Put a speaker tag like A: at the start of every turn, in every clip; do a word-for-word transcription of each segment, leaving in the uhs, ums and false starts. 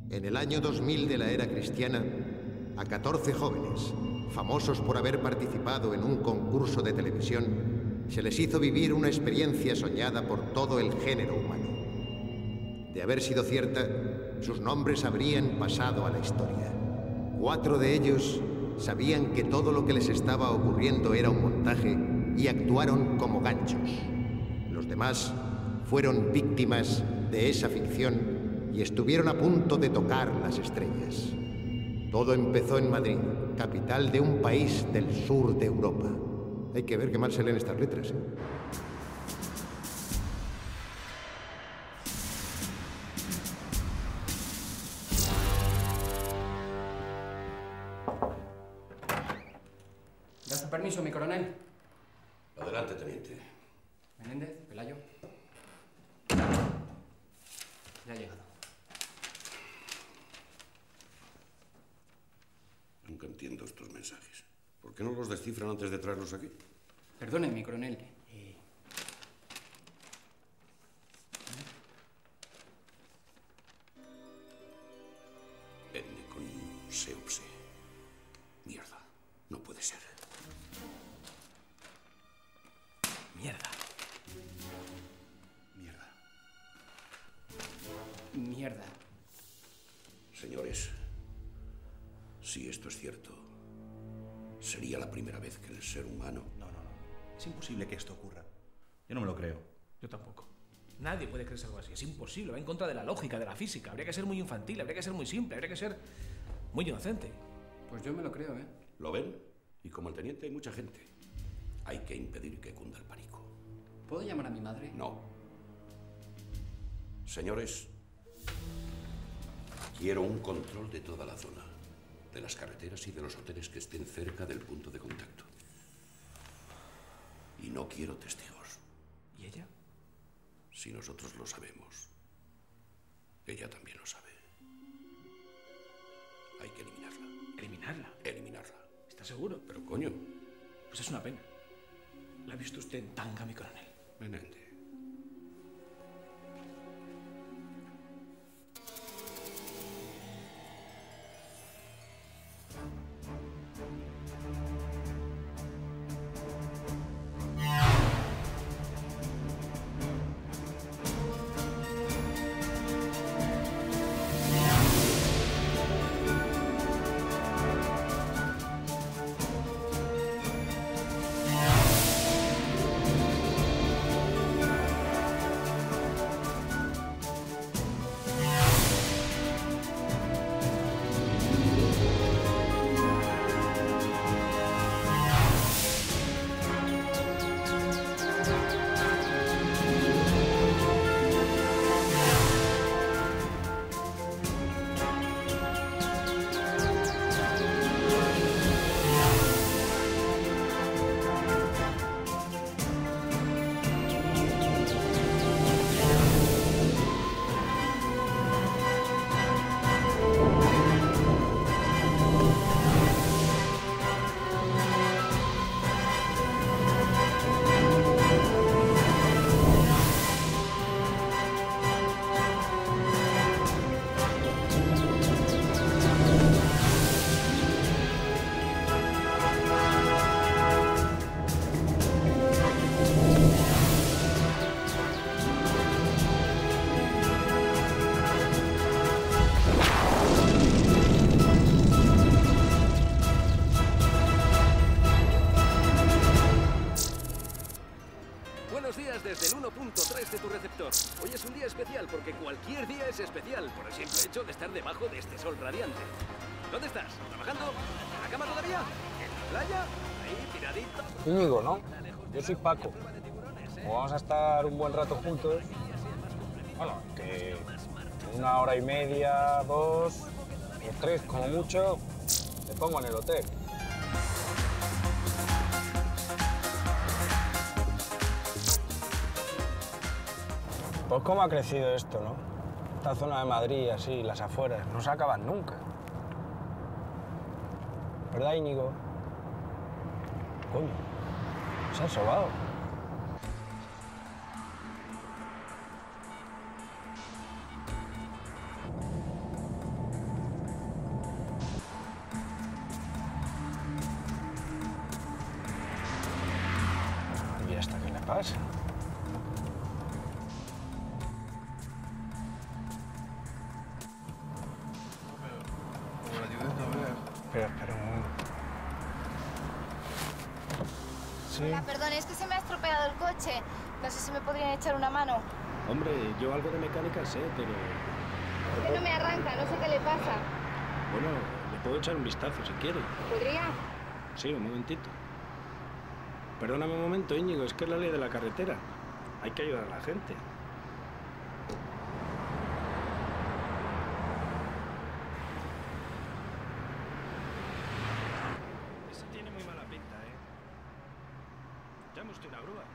A: En el año dos mil de la era cristiana, a catorce jóvenes, famosos por haber participado en un concurso de televisión, se les hizo vivir una experiencia soñada por todo el género humano. De haber sido cierta, sus nombres habrían pasado a la historia. Cuatro de ellos sabían que todo lo que les estaba ocurriendo era un montaje y actuaron como ganchos. Los demás fueron víctimas de esa ficción y estuvieron a punto de tocar las estrellas. Todo empezó en Madrid, capital de un país del sur de Europa. Hay que ver qué mal se leen estas letras, ¿eh?
B: ¿Da su permiso, mi coronel?
C: Adelante, teniente.
B: Menéndez, Pelayo. Ya ha llegado.
C: Nunca entiendo estos mensajes. ¿Por qué no los descifran antes de traerlos aquí?
B: Perdone, mi coronel. Eh...
C: Etnicon Seopse. Mierda. No puede ser.
B: Mierda.
C: Mierda.
B: Mierda.
C: Señores, si esto es cierto, sería la primera vez que el ser humano...
D: No, no, no. Es imposible que esto ocurra. Yo no me lo creo.
E: Yo tampoco. Nadie puede creerse algo así. Es imposible. Va en contra de la lógica, de la física. Habría que ser muy infantil, habría que ser muy simple, habría que ser muy inocente.
B: Pues yo me lo creo, ¿eh?
C: ¿Lo ven? Y como el teniente hay mucha gente. Hay que impedir que cunda el pánico.
B: ¿Puedo llamar a mi madre?
C: No. Señores, quiero un control de toda la zona, de las carreteras y de los hoteles que estén cerca del punto de contacto. Y no quiero testigos.
E: ¿Y ella?
C: Si nosotros lo sabemos, ella también lo sabe. Hay que eliminarla.
E: ¿Eliminarla?
C: Eliminarla.
E: ¿Está seguro?
C: Pero coño.
E: Pues es una pena. ¿La ha visto usted en tanga, mi coronel?
C: Menéndez.
F: Desde el uno punto tres de tu receptor. Hoy es un día especial porque cualquier día es especial por el simple hecho de estar debajo de este sol radiante. ¿Dónde estás? ¿Trabajando? ¿En la cama todavía? ¿En la playa? Ahí, tiradito.
G: Íñigo, ¿no? Yo soy Paco. Como vamos a estar un buen rato juntos, bueno, que una hora y media, dos, o tres como mucho, te pongo en el hotel. Pues cómo ha crecido esto, ¿no? Esta zona de Madrid, así, las afueras, no se acaban nunca. ¿Verdad, Íñigo? Coño, se han sobado. pasa?
H: Como la ayudes, no veas.
G: Espera, espera un momento. Sí.
I: Hola, perdón, es que se me ha estropeado el coche. No sé si me podrían echar una mano.
F: Hombre, yo algo de mecánica sé, pero...
I: Es que no me arranca, no sé qué le pasa.
F: Bueno, le puedo echar un vistazo si quiere.
I: ¿Podría?
F: Sí, un momentito. Perdóname un momento, Íñigo, es que es la ley de la carretera. Hay que ayudar a la gente. Ese tiene muy mala pinta, ¿eh? Llame usted una grúa.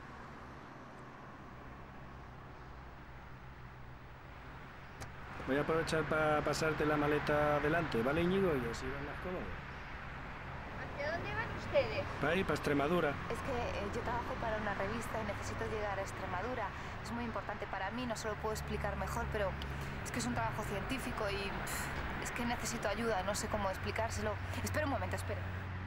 F: Voy a aprovechar para pasarte la maleta adelante, ¿vale, Íñigo? Y así van más cómodo.
I: ¿Hacia dónde van ustedes?
F: Para ahí, para Extremadura.
I: Es que eh, yo trabajo para una revista y necesito llegar a Extremadura. Es muy importante para mí, no se lo puedo explicar mejor, pero es que es un trabajo científico y pff, es que necesito ayuda, no sé cómo explicárselo. Espera un momento, espera.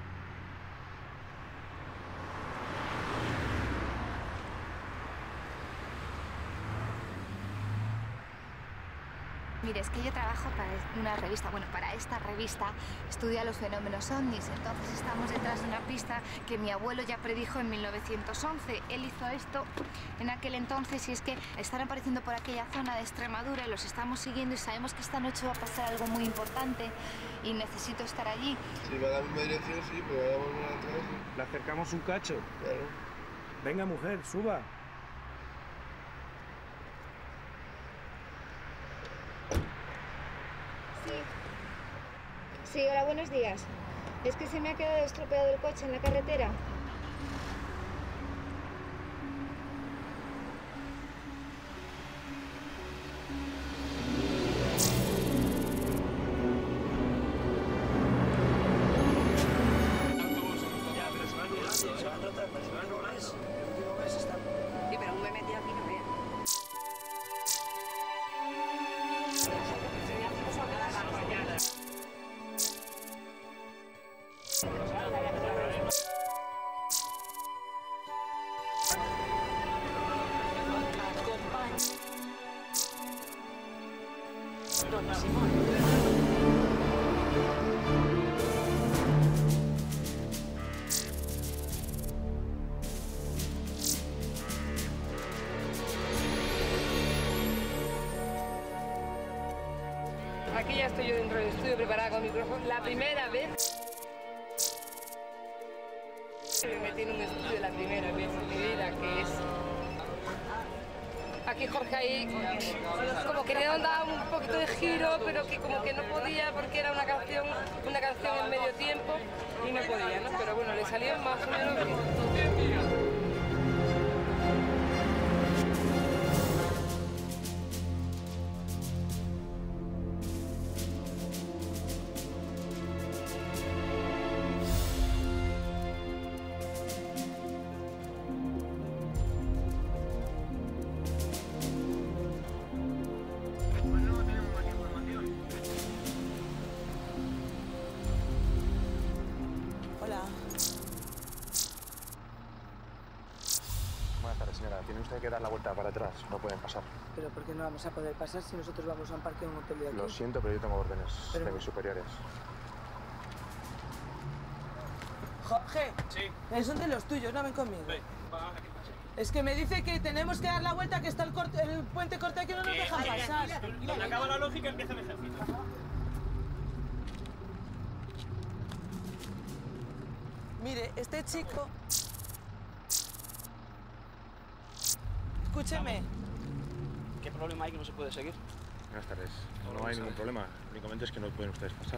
I: Mire, es que yo trabajo para una revista, bueno, para esta revista estudia los fenómenos ovnis, entonces estamos detrás de una pista que mi abuelo ya predijo en mil novecientos once. Él hizo esto en aquel entonces y es que están apareciendo por aquella zona de Extremadura y los estamos siguiendo y sabemos que esta noche va a pasar algo muy importante y necesito estar allí.
H: Si va a la misma dirección, sí, pero voy a volver atrás.
F: Le acercamos un cacho.
H: Claro.
F: Venga, mujer, suba.
I: Sí. Sí, hola, buenos días. Es que se me ha quedado estropeado el coche en la carretera.
J: Sí, pero un me metí aquí no vea. Don Simón.
K: Aquí ya estoy yo dentro del estudio preparada con micrófono. La primera vez que me metí en un estudio, la primera vez en mi vida, que es... Aquí Jorge ahí como quería dar un poquito de giro, pero que como que no podía porque era una canción, una canción en medio tiempo y no podía, ¿no? Pero bueno, le salió más o menos bien.
L: Buenas tardes, señora. Tiene usted que dar la vuelta para atrás. No pueden pasar.
J: Pero ¿por qué no vamos a poder pasar si nosotros vamos a un parque en un hotel de aquí?
L: Lo siento, pero yo tengo órdenes
J: Pero-
L: de mis superiores.
J: Jorge. Sí. Son de los tuyos, no ven conmigo. Es que me dice que tenemos que dar la vuelta, que está el, corte, el puente corte aquí, no nos dejan pasar.
M: Donde acaba la lógica empieza el ejército.
J: Mire, este chico... Escúcheme.
M: ¿Qué problema hay que no se puede seguir?
L: Buenas tardes. No hay ningún problema. Únicamente es que no pueden ustedes pasar.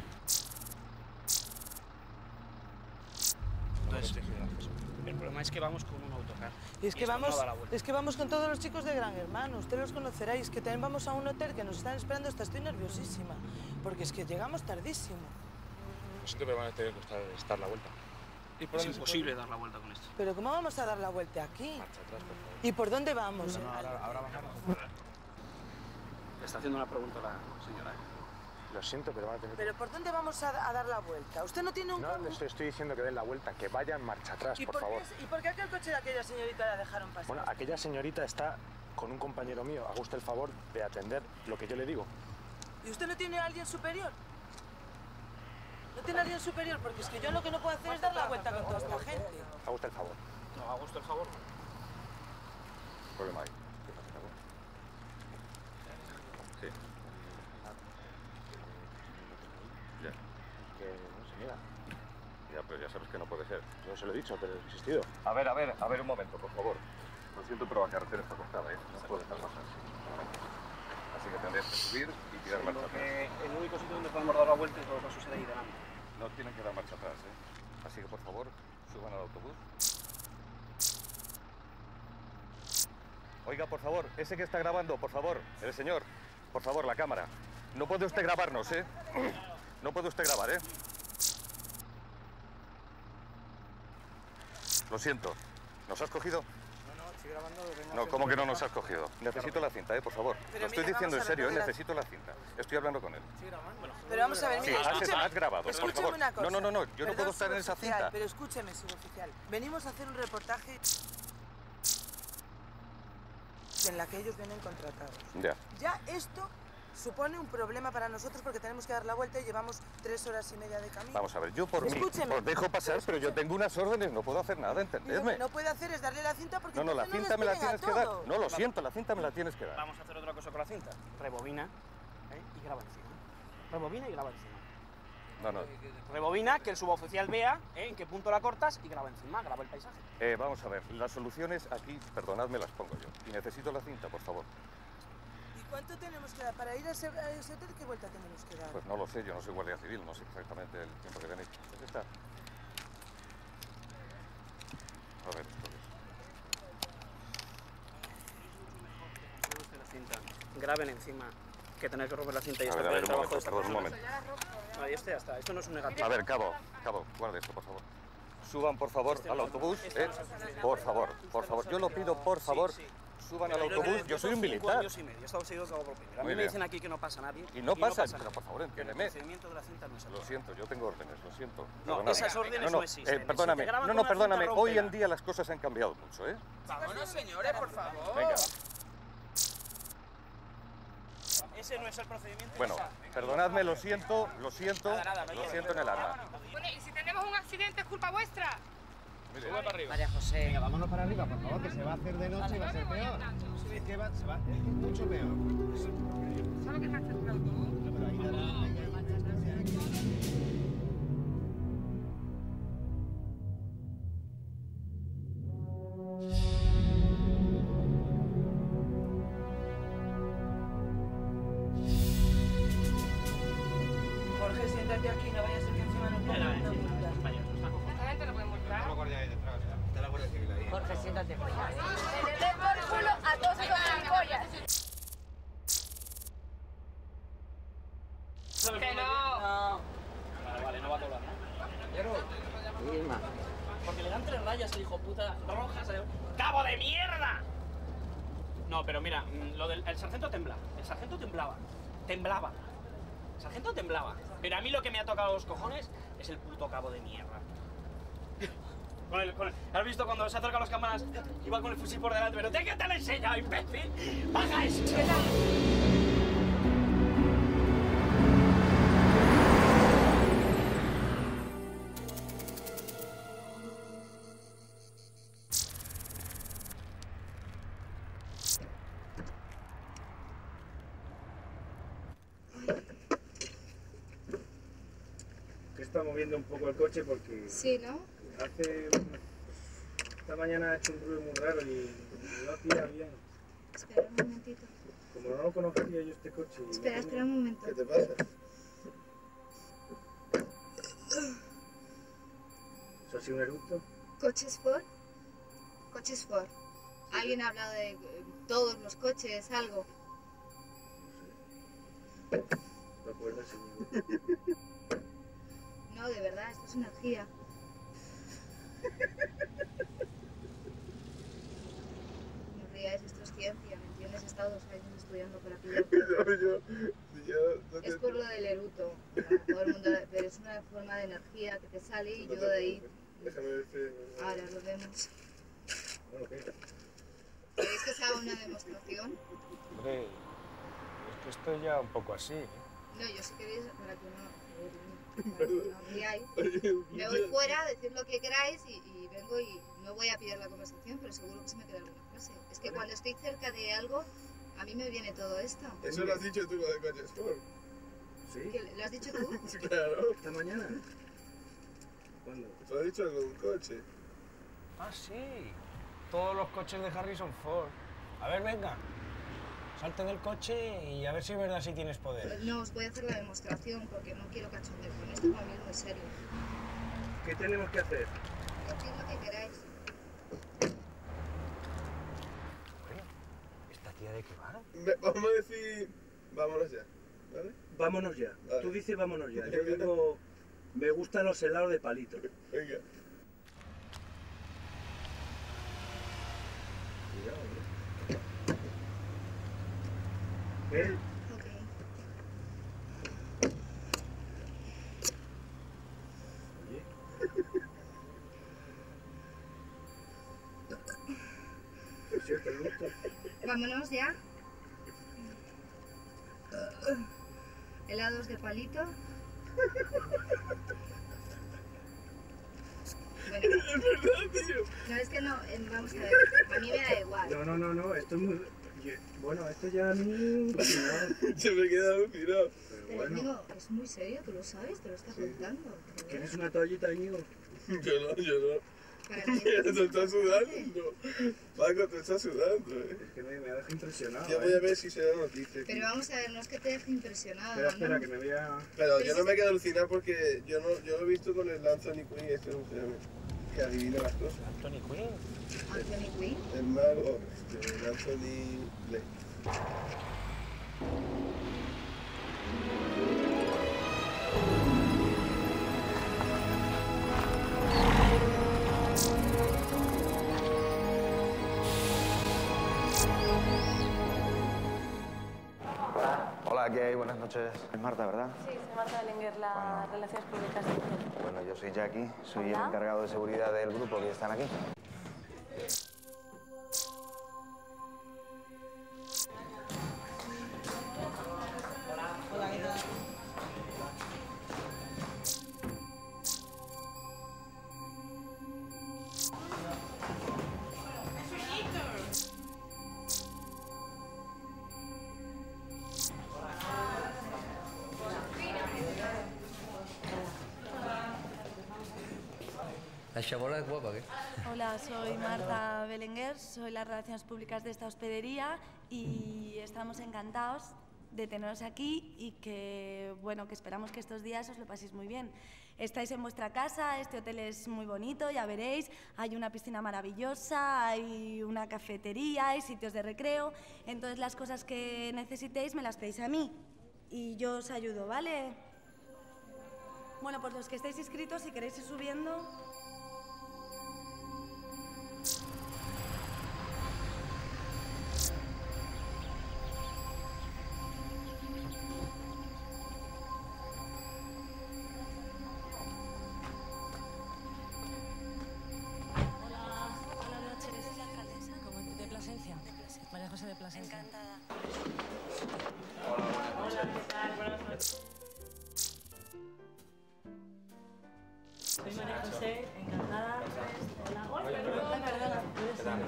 M: Entonces, el problema es que vamos con un autocar.
J: Y es que,
M: esto
J: vamos,
M: no da la vuelta.
J: es que vamos con todos los chicos de Gran Hermano, usted los conoceráis, que también vamos a un hotel que nos están esperando, hasta estoy nerviosísima, porque es que llegamos tardísimo.
L: Lo siento, pero van a tener que estar, estar la vuelta.
M: Es imposible dar la vuelta con esto.
J: Pero ¿cómo vamos a dar la vuelta aquí?
L: Marcha atrás, por favor.
J: ¿Y por dónde vamos?
L: No, no, ahora, ahora bajamos.
M: Le está haciendo una pregunta a la señora.
G: Lo siento, pero van a tener que...
J: ¿Pero por dónde vamos a, a dar la vuelta? ¿Usted no tiene un...
G: No, les estoy diciendo que den la vuelta, que vayan marcha atrás,
J: ¿Y
G: por,
J: por
G: favor.
J: Qué, ¿Y por qué aquel coche de aquella señorita la dejaron pasar?
G: Bueno, aquella señorita está con un compañero mío. Haga usted el favor de atender lo que yo le digo.
J: ¿Y usted no tiene a alguien superior? ¿No tiene a alguien superior? Porque es que yo lo que no puedo hacer es dar la vuelta con toda esta gente.
G: Haga usted el favor.
M: No, haga usted el favor.
C: ¿Qué problema hay? ¿Qué pasa, Cabo? Sí. Ya.
G: Que no se niega.
C: Ya, pero ya sabes que no puede ser.
G: Yo se lo he dicho, pero he insistido.
C: A ver, a ver, a ver un momento, por favor. Lo siento, pero la carretera está cortada, ¿eh? No puede estar más así. Así que tendréis que subir y tirar marcha atrás.
M: El único sitio donde podemos dar la vuelta en todo caso será ahí delante.
C: No tienen que dar marcha atrás, ¿eh? Así que, por favor, suban al autobús. Oiga, por favor, ese que está grabando, por favor, el señor, por favor, la cámara. No puede usted grabarnos, ¿eh? No puede usted grabar, ¿eh? Lo siento. ¿Nos has cogido?
M: No, no, estoy grabando.
C: No, ¿cómo que no nos has cogido? Necesito la cinta, ¿eh? Por favor.
J: Pero
C: Lo estoy
J: mira,
C: diciendo en
J: vamos a
C: serio, ¿eh?
J: ver, la-
C: Necesito la cinta. Estoy hablando con él.
M: Estoy grabando.
J: Pero vamos a ver,
C: Sí,
J: mire,
C: has,
J: escúcheme.
C: has grabado, por
J: Escúcheme
C: favor.
J: una cosa.
C: No, no, no, no, yo no
J: Perdón,
C: puedo estar en esa
J: suboficial,
C: cinta.
J: Pero escúcheme, suboficial. Venimos a hacer un reportaje en la que ellos vienen contratados.
C: Ya.
J: Ya esto supone un problema para nosotros porque tenemos que dar la vuelta y llevamos tres horas y media de camino.
C: Vamos a ver, yo por mí
J: Escúcheme.
C: os dejo pasar, pero yo tengo unas órdenes, no puedo hacer nada,
J: Y lo
C: ¿entendedme?
J: que no puede hacer es darle la cinta porque
C: No, no, la
J: entonces
C: cinta me la
J: nos
C: tienes que
J: despiden a
C: dar.
J: todos.
C: No, lo siento, la cinta me la tienes que dar.
M: Vamos a hacer otra cosa con la cinta. Rebobina ¿eh? y graba encima. Rebobina y graba encima.
C: No, no.
M: Rebobina, que el suboficial vea ¿eh? en qué punto la cortas y graba encima, graba el paisaje.
C: Eh, vamos a ver, las soluciones aquí, perdonadme, las pongo yo. Y necesito la cinta, por favor.
J: ¿Y cuánto tenemos que dar? Para ir a ese, a ese hotel, ¿qué vuelta tenemos que dar?
C: Pues no lo sé, yo no soy guardia civil, no sé exactamente el tiempo que tenéis. ¿Dónde está? A ver, esto es.
M: La cinta. Graben encima, que tenéis que romper la cinta y
C: A
M: está
C: ver, a ver,
M: el
C: un
M: trabajo
C: momento,
M: de
C: perdón, un
M: esta
C: momento.
M: persona. Ahí está, ya está. Esto no es un negativo.
C: A ver, Cabo, Cabo, guarde esto, por favor. Suban, por favor, al autobús, ¿eh? Por favor, por favor, yo lo pido, por favor. Suban al autobús, yo soy un militar.
M: Yo soy medio, he estado seguido de cabo por primera. A
C: Muy
M: mí me
C: bien.
M: dicen aquí que no pasa nadie.
C: Y no pasa,
M: nada.
C: pero por favor,
M: El
C: entiéndeme.
M: procedimiento de la cinta no es así.
C: Lo siento, yo tengo órdenes, lo siento.
M: No,
C: Perdóname.
M: esas órdenes
C: no, no,
M: no existen.
C: eh, perdóname,
M: Si te graban
C: no,
M: con
C: no,
M: una
C: perdóname.
M: cinta,
C: Hoy en
M: rómpela.
C: día las cosas han cambiado mucho, ¿eh?
J: Vámonos, señores, por favor.
C: Venga.
M: Ese no es el procedimiento.
C: Bueno,
M: esa.
C: perdonadme, lo siento, lo siento,
M: Nada, nada, no
C: lo
M: hay-
C: siento en el alma.
K: Bueno, y si tenemos un accidente es culpa vuestra.
C: Mire,
N: María José. Venga, vámonos para arriba, por favor, que se va a hacer de noche y va a ser peor. Es que va, se va, es mucho peor.
K: Solo que marcha atrás.
N: Pero ahí dará, ahí hay marcha atrás.
J: Jorge, siéntate aquí, no vaya a ser que encima nos pongan una multa.
K: Esta gente no puede multar.
N: Está la Guardia Civil ahí.
O: Jorge, siéntate por allá.
K: Se le dé por culo a todos esos gilipollas. Que no.
J: No.
M: Vale, vale, no va a doblar.
O: Irma.
M: Porque le dan tres rayas al hijo puta rojas. eh. ¡Cabo de mierda! No, pero mira, mm, lo del el sargento temblaba. El sargento temblaba. Temblaba. El sargento temblaba. Pero a mí lo que me ha tocado los cojones es el puto cabo de mierda. Con el, con el- ¿Has visto cuando se acercan las cámaras? Iba con el fusil por delante, pero ¿qué te lo he enseñado, imbécil? ¡Baja eso!
G: Que está moviendo un poco el coche porque
I: Sí, ¿no?
G: hace... Esta mañana ha hecho un ruido muy raro y no tira bien.
I: Espera un momentito.
G: Como no lo conocía yo este coche... y
I: Espera,
G: no
I: espera un momento.
H: ¿Qué te pasa?
G: ¿Eso ha sido un eructo?
I: ¿Coches Ford? Coches Ford. ¿Alguien ha hablado de eh, todos los coches, algo?
G: No acuerdas seguro.
I: No, de verdad, esto es energía. No ríais, esto es ciencia, ¿me entiendes? He estado dos años estudiando para pillar.
H: yo, yo, yo entonces...
I: Es por lo del eruto. Todo el mundo, pero es una forma de energía que te sale y yo de ahí...
H: Déjame ver.
I: Ahora lo vemos.
H: Bueno, ¿qué?
I: ¿Queréis que se haga una demostración?
G: Hombre, es que estoy ya un poco así, ¿eh?
I: No, yo si queréis, para que no, para que no os riáis. Me voy fuera, decid lo que queráis y, y vengo y no voy a pillar la conversación, pero seguro que se me queda alguna frase. Es que cuando estoy cerca de algo, a mí me viene todo esto.
H: Eso lo has dicho tú, lo de coches Ford.
I: ¿Sí? ¿Que ¿Lo has dicho tú?
H: Sí, claro.
N: ¿Esta mañana? ¿Cuándo?
H: ¿Tú has dicho algo de un coche?
G: Ah, sí. Todos los coches de Harrison Ford. A ver, venga. Salte del coche y a ver si es verdad si tienes poder.
I: No, os voy a hacer la demostración porque no quiero cachondeo con esto, para mí es muy serio.
N: ¿Qué tenemos que hacer?
I: Decid lo que queráis.
G: ¿Esta tía de qué va?
H: Me- vamos a decir... Vámonos ya, ¿vale?
N: Vámonos ya.
H: Vale.
N: Tú dices vámonos ya. Yo digo, me gustan los helados de palito.
H: Venga.
N: Cuidado, ¿eh? ¿Eh?
I: Ok.
N: ¿Es cierto, el gusto?
I: Vámonos ya. Helados de palito. Bueno,
H: Es verdad, tío.
I: no, es que no, eh, vamos a ver, a mí me da igual.
N: No, no, no, no, esto es muy... Bueno, esto ya a mí... No.
H: Se me queda alucinado.
N: Pero
I: Pero,
N: bueno,
I: Íñigo, es muy serio, tú lo sabes, te lo está contando.
N: ¿quieres una toallita, Íñigo?
H: Yo no, yo no.
I: Para mí
H: Mira,
I: es
H: te estás sudando. Paco, te estás sudando, eh.
N: Es que me, me deja impresionado.
H: Yo voy a ver si se da noticia.
I: Pero vamos a ver, no es que te deje impresionado,
N: Espera, espera,
I: ¿no?
N: que me voy a...
H: Pero yo no me quedo alucinado porque yo no, yo lo he visto con el Anthony Quinn, este no se llama, que adivina las cosas.
G: Anthony Quinn.
I: Anthony Quinn.
H: El mago, este, el Anthony Blake.
P: Hola, ¿qué hay? Buenas noches. Es Marta, ¿verdad?
K: Sí, soy Marta Belenguer, la Relaciones Públicas de Inter.
P: Bueno, yo soy Jackie, soy
K: Hola.
P: el encargado de seguridad del grupo que están aquí.
J: Hola, ¿qué tal?
B: La chabola es guapa, ¿qué?
Q: Hola, soy Marta Belenguer, soy las Relaciones Públicas de esta hospedería y estamos encantados de teneros aquí y que, bueno, que esperamos que estos días os lo paséis muy bien. Estáis en vuestra casa, este hotel es muy bonito, ya veréis, hay una piscina maravillosa, hay una cafetería, hay sitios de recreo, entonces las cosas que necesitéis me las pedís a mí y yo os ayudo, ¿vale? Bueno, pues los que estáis inscritos, si queréis ir subiendo...
R: María José de Plasencia.
Q: Encantada.
R: Hola, ¿qué tal? Buenas noches. Soy María José, encantada. Hola. Hola, perdón, perdona.
P: ¿Qué tal?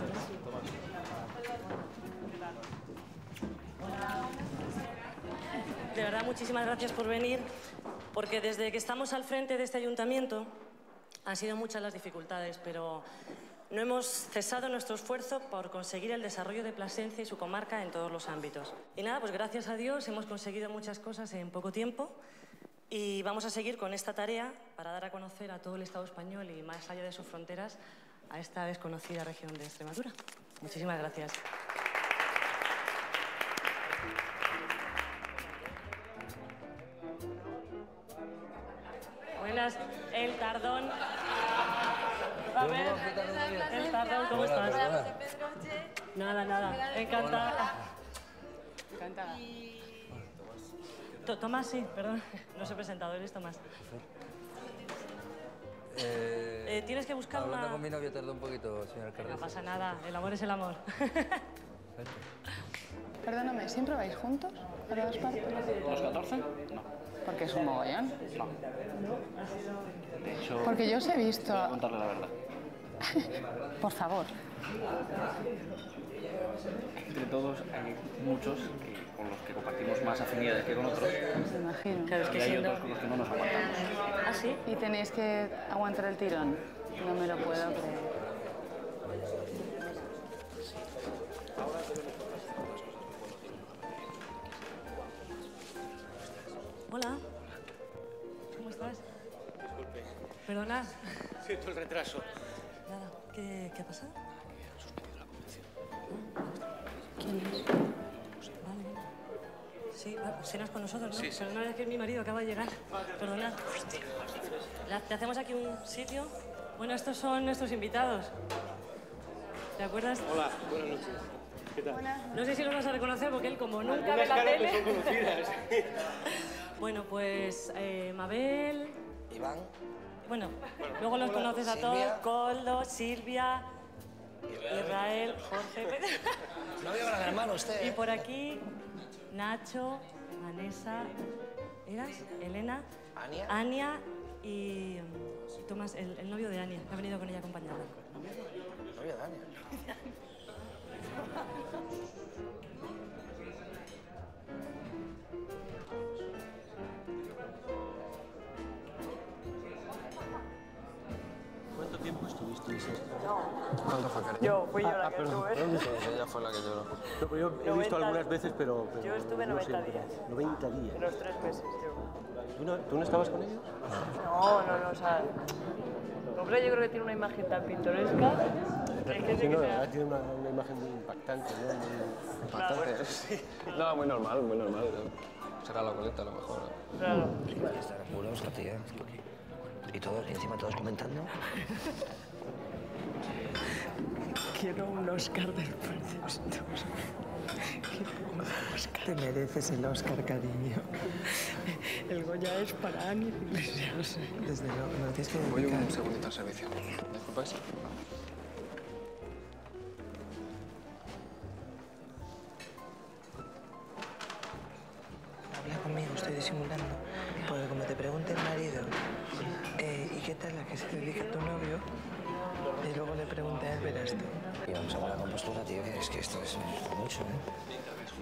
R: Hola. De verdad, muchísimas gracias por venir, porque desde que estamos al frente de este ayuntamiento han sido muchas las dificultades, pero no hemos cesado nuestro esfuerzo por conseguir el desarrollo de Plasencia y su comarca en todos los ámbitos. Y nada, pues gracias a Dios hemos conseguido muchas cosas en poco tiempo y vamos a seguir con esta tarea para dar a conocer a todo el Estado español y más allá de sus fronteras a esta desconocida región de Extremadura. Muchísimas gracias. Buenas, el Tardón. A ver, el Tardón, ¿cómo estás? Nada, nada, encantada. Encantada. To- Tomás, sí, perdón. No soy presentador, eres Tomás.
S: Eh,
R: Eh, tienes que buscar
S: hablando
R: una...
S: con mi novio tardó un poquito, señor alcalde.
R: No pasa nada, el amor es el amor.
T: Perdóname, ¿siempre vais juntos a todas partes?
B: ¿Los catorce? No.
T: Porque es un mogollón.
B: No. De hecho...
T: Porque yo os he visto...
B: Voy a contarle la verdad.
T: Por favor.
B: Entre todos hay muchos que, con los que compartimos más afinidades que con otros.
T: Me imagino.
B: Claro, es que y hay siendo... otros con los que no nos aguantamos.
T: ¿Ah, sí? Y tenéis que aguantar el tirón. No me lo puedo creer.
R: Hola. ¿Cómo estás?
M: Disculpe.
R: Perdona.
M: Siento el retraso.
R: Nada, ¿qué, qué ha pasado?
M: Han suspendido la convención.
R: ¿Quién es? Vale. Sí, va, cenas con nosotros, ¿no?
M: Sí, sí.
R: Perdona, es que es mi marido, acaba de llegar. Perdona. La- Te hacemos aquí un sitio. Bueno, estos son nuestros invitados. ¿Te acuerdas?
M: Hola, buenas noches. ¿Qué tal?
R: No sé si los vas a reconocer porque él, como nunca ve
M: Algunas
R: la
M: caras
R: tele...
M: que son conocidas.
R: Bueno, pues eh, Mabel...
S: Iván.
R: Bueno, luego los conoces a todos.
S: Silvia.
R: Coldo, Silvia, Israel, Jorge...
S: No veo gran hermano usted.
R: Y
S: ¿eh?
R: por aquí, Nacho, Vanessa... ¿Eras? Elena,
S: Ania.
R: Ania y mm, Tomás, el, el novio de Ania. Ha venido con ella a acompañarla.
S: Novio de Ania.
F: ¿Cuánto tiempo estuvisteis?
S: ¿Cuánto fue, cariño?
F: Yo, fui yo
S: Ah,
F: la
S: ah,
F: que
S: perdón,
F: estuve.
S: perdón, ella fue la que lloró.
F: No, pero yo he visto
J: noventa
F: algunas veces, pero... pero
J: Yo estuve
F: no
J: noventa
F: siempre.
J: días.
F: noventa días.
J: En los tres meses, yo.
F: ¿Tú no, ¿Tú no estabas con ellos?
J: No, no, no, o sea... El hombre yo creo que tiene una imagen tan pintoresca que hay gente
F: Sí,
J: que
F: no,
J: se
F: la
J: da-
F: verdad tiene una, una imagen muy impactante, ¿no? Muy
S: Impactante, sí. No, muy normal, muy normal. ¿no? Será la coleta a lo mejor. ¿no?
J: Claro.
S: Estar apuros, la tía. Y todos, y encima todos comentando.
J: Quiero un Oscar del proyecto. Te mereces el Oscar, cariño. El Goya es para Ani Iglesias. Desde luego, no tienes que
S: Voy
J: dedicar.
S: un segundito al servicio. ¿Me disculpáis?
J: Habla conmigo, estoy disimulando. Porque como te pregunte el marido, eh, ¿y qué tal la que se dedica a tu novio? Y luego le pregunté a él, verás tú.
S: Y vamos a la compostura, tío, que es que esto es mucho, ¿eh?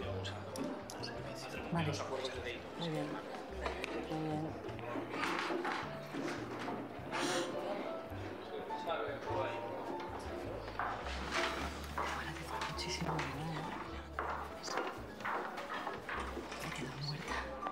R: Vale. Muy bien. Muy bien. Agradezco muchísimo, ¿verdad? Me quedo muerta.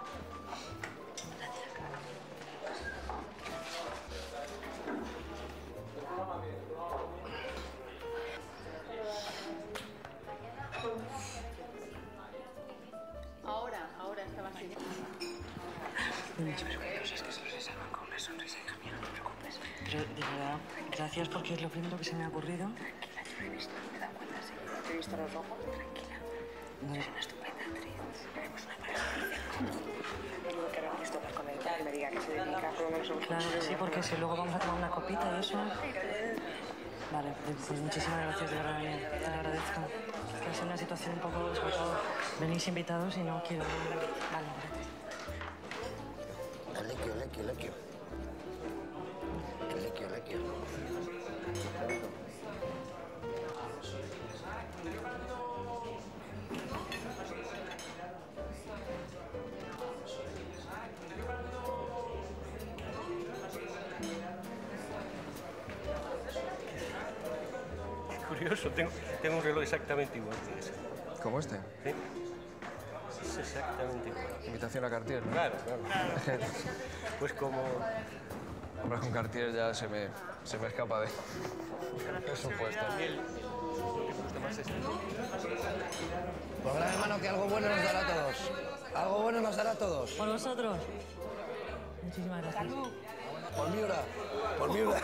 T: Ahora, ahora estaba así.
R: No te preocupes, es que solo se salvan con una sonrisa, hija mía, no te preocupes. Pero de verdad, gracias porque es lo primero que se me ha ocurrido.
J: Tranquila, yo lo he visto, me he dado cuenta, sí. ¿Te he visto los ojos? Tranquila.
R: No.
J: Es una estupenda actriz. Haremos una pareja. Digo que ahora esto hablar con él, tal, me diga que se dedica, por lo menos a un
R: Claro, sí, porque si luego vamos a tomar una copita y eso... Vale, pues muchísimas gracias, de verdad, Daniel. Te lo agradezco. Que es una situación un poco, sobre todo, venís invitados y no quiero... Vale, gracias.
S: El lequio, lequio, lequio. El lequio, lequio.
F: Curioso, tengo, tengo un reloj exactamente igual que ese.
S: ¿Como este?
F: Sí. Es exactamente igual.
S: Invitación a Cartier, ¿no?
F: Claro, claro. Pues como...
S: Hombre, con Cartier ya se me, se me escapa de... presupuesto. Pues gran hermano, que algo bueno nos dará a todos. Algo bueno nos dará a todos.
R: Por vosotros. Muchísimas gracias.
S: Por Miura. Por Miura.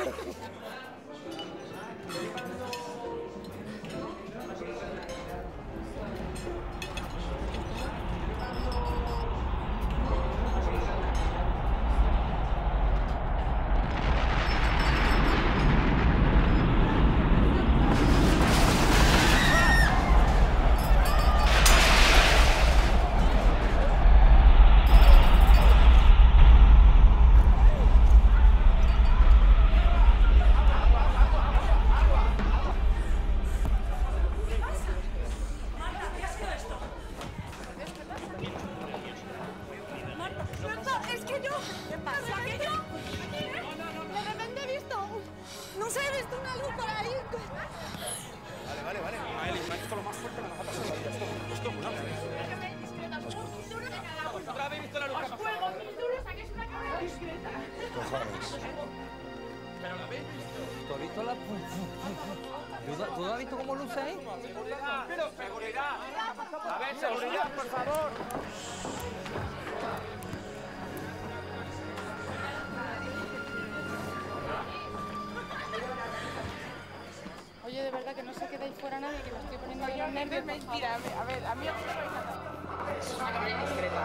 U: visto cómo luce ahí?
M: ¡Seguridad! ¡Pero seguridad! A ver, seguridad, por favor.
T: Oye, de verdad que no se quede ahí fuera nadie, que me estoy poniendo yo nervios.
J: Mentira, a ver, a mí no me vais a dar.
T: Es una cámara discreta.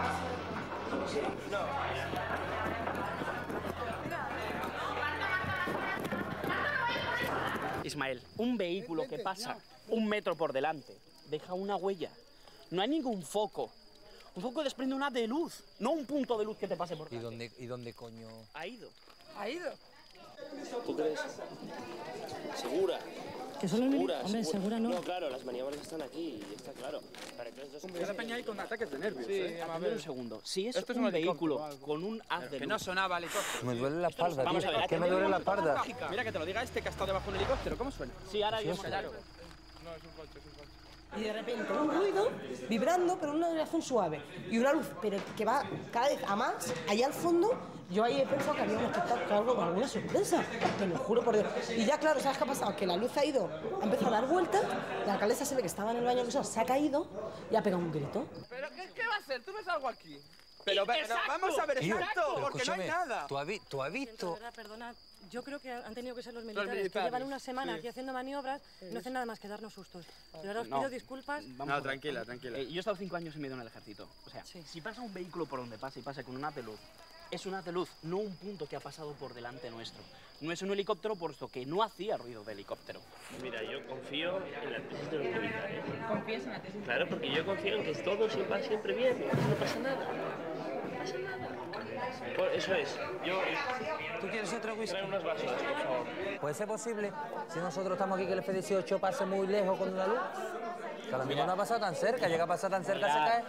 M: Ismael, un vehículo que pasa un metro por delante deja una huella. No hay ningún foco. Un foco desprende una de luz, no un punto de luz que te pase por
S: ¿Y
M: delante.
S: dónde, ¿Y dónde coño?
M: Ha ido.
J: ¿Ha ido?
M: ¿Tú crees? ¿Segura?
R: Que solo
M: segura,
R: hombre, segura no.
M: No, claro, las maniobras están aquí, está claro. Para que los dos...
U: Esa peña ahí con ataques de nervios,
M: Sí,
U: ¿eh?
M: a ver un segundo. Si es
U: Esto es
M: un
U: un
M: vehículo
U: helicóptero,
M: con un haz de
U: Que
M: luz...
U: no sonaba helicóptero.
S: Me duele la espalda,
M: Vamos
S: tío.
M: a ver,
S: Es que me duele la espalda.
U: Mira que te lo diga este que ha estado debajo de un helicóptero, ¿cómo suena?
M: Sí, ahora
S: Sí,
M: ya
S: sí.
M: claro.
U: No, es un coche, es un coche.
V: Y de repente un ruido vibrando, pero una vibración suave. Y una luz, pero que va cada vez a más, allá al fondo. Yo ahí he pensado que había un espectáculo, algo, alguna sorpresa. Te lo juro por Dios. Y ya, claro, ¿sabes qué ha pasado? Que la luz ha ido, ha empezado a dar vueltas. La alcaldesa se ve que estaba en el baño, que se ha caído y ha pegado un grito.
U: ¿Pero qué, qué va a hacer? ¿Tú ves algo aquí? Pero, pero
M: Exacto.
U: vamos a ver,
S: Tío,
U: exacto,
S: pero
U: porque no hay
S: escúchame,
U: nada.
S: ¿Tú has, vi- tú has visto?
R: De verdad, perdona, yo creo que han tenido que ser los militares,
U: militares,
R: que llevan una semana
U: sí.
R: aquí haciendo maniobras y no hacen nada más que darnos sustos. De verdad os
M: No.
R: pido disculpas.
M: Vamos
U: No,
M: a ver.
U: tranquila, tranquila.
M: Eh, yo he estado cinco años y medio en el ejército. O sea, si pasa un vehículo por donde pasa y pasa con un haz de luz, es un haz de luz, no un punto que ha pasado por delante nuestro. No es un helicóptero, puesto que no hacía ruido de helicóptero.
W: Mira, yo confío en la tesis de los militares.
T: ¿Confías en la tesis?
W: Claro, porque yo confío en que todo se va siempre bien, no pasa nada. No pasa nada. Por eso es. Yo...
U: ¿Tú quieres otro whisky?
W: Trae unas vasos, por favor.
S: ¿Puede ser posible, si nosotros estamos aquí, que el F dieciocho pase muy lejos con una luz? Que a lo mejor no ha pasado tan cerca, llega a pasar tan cerca, se cae.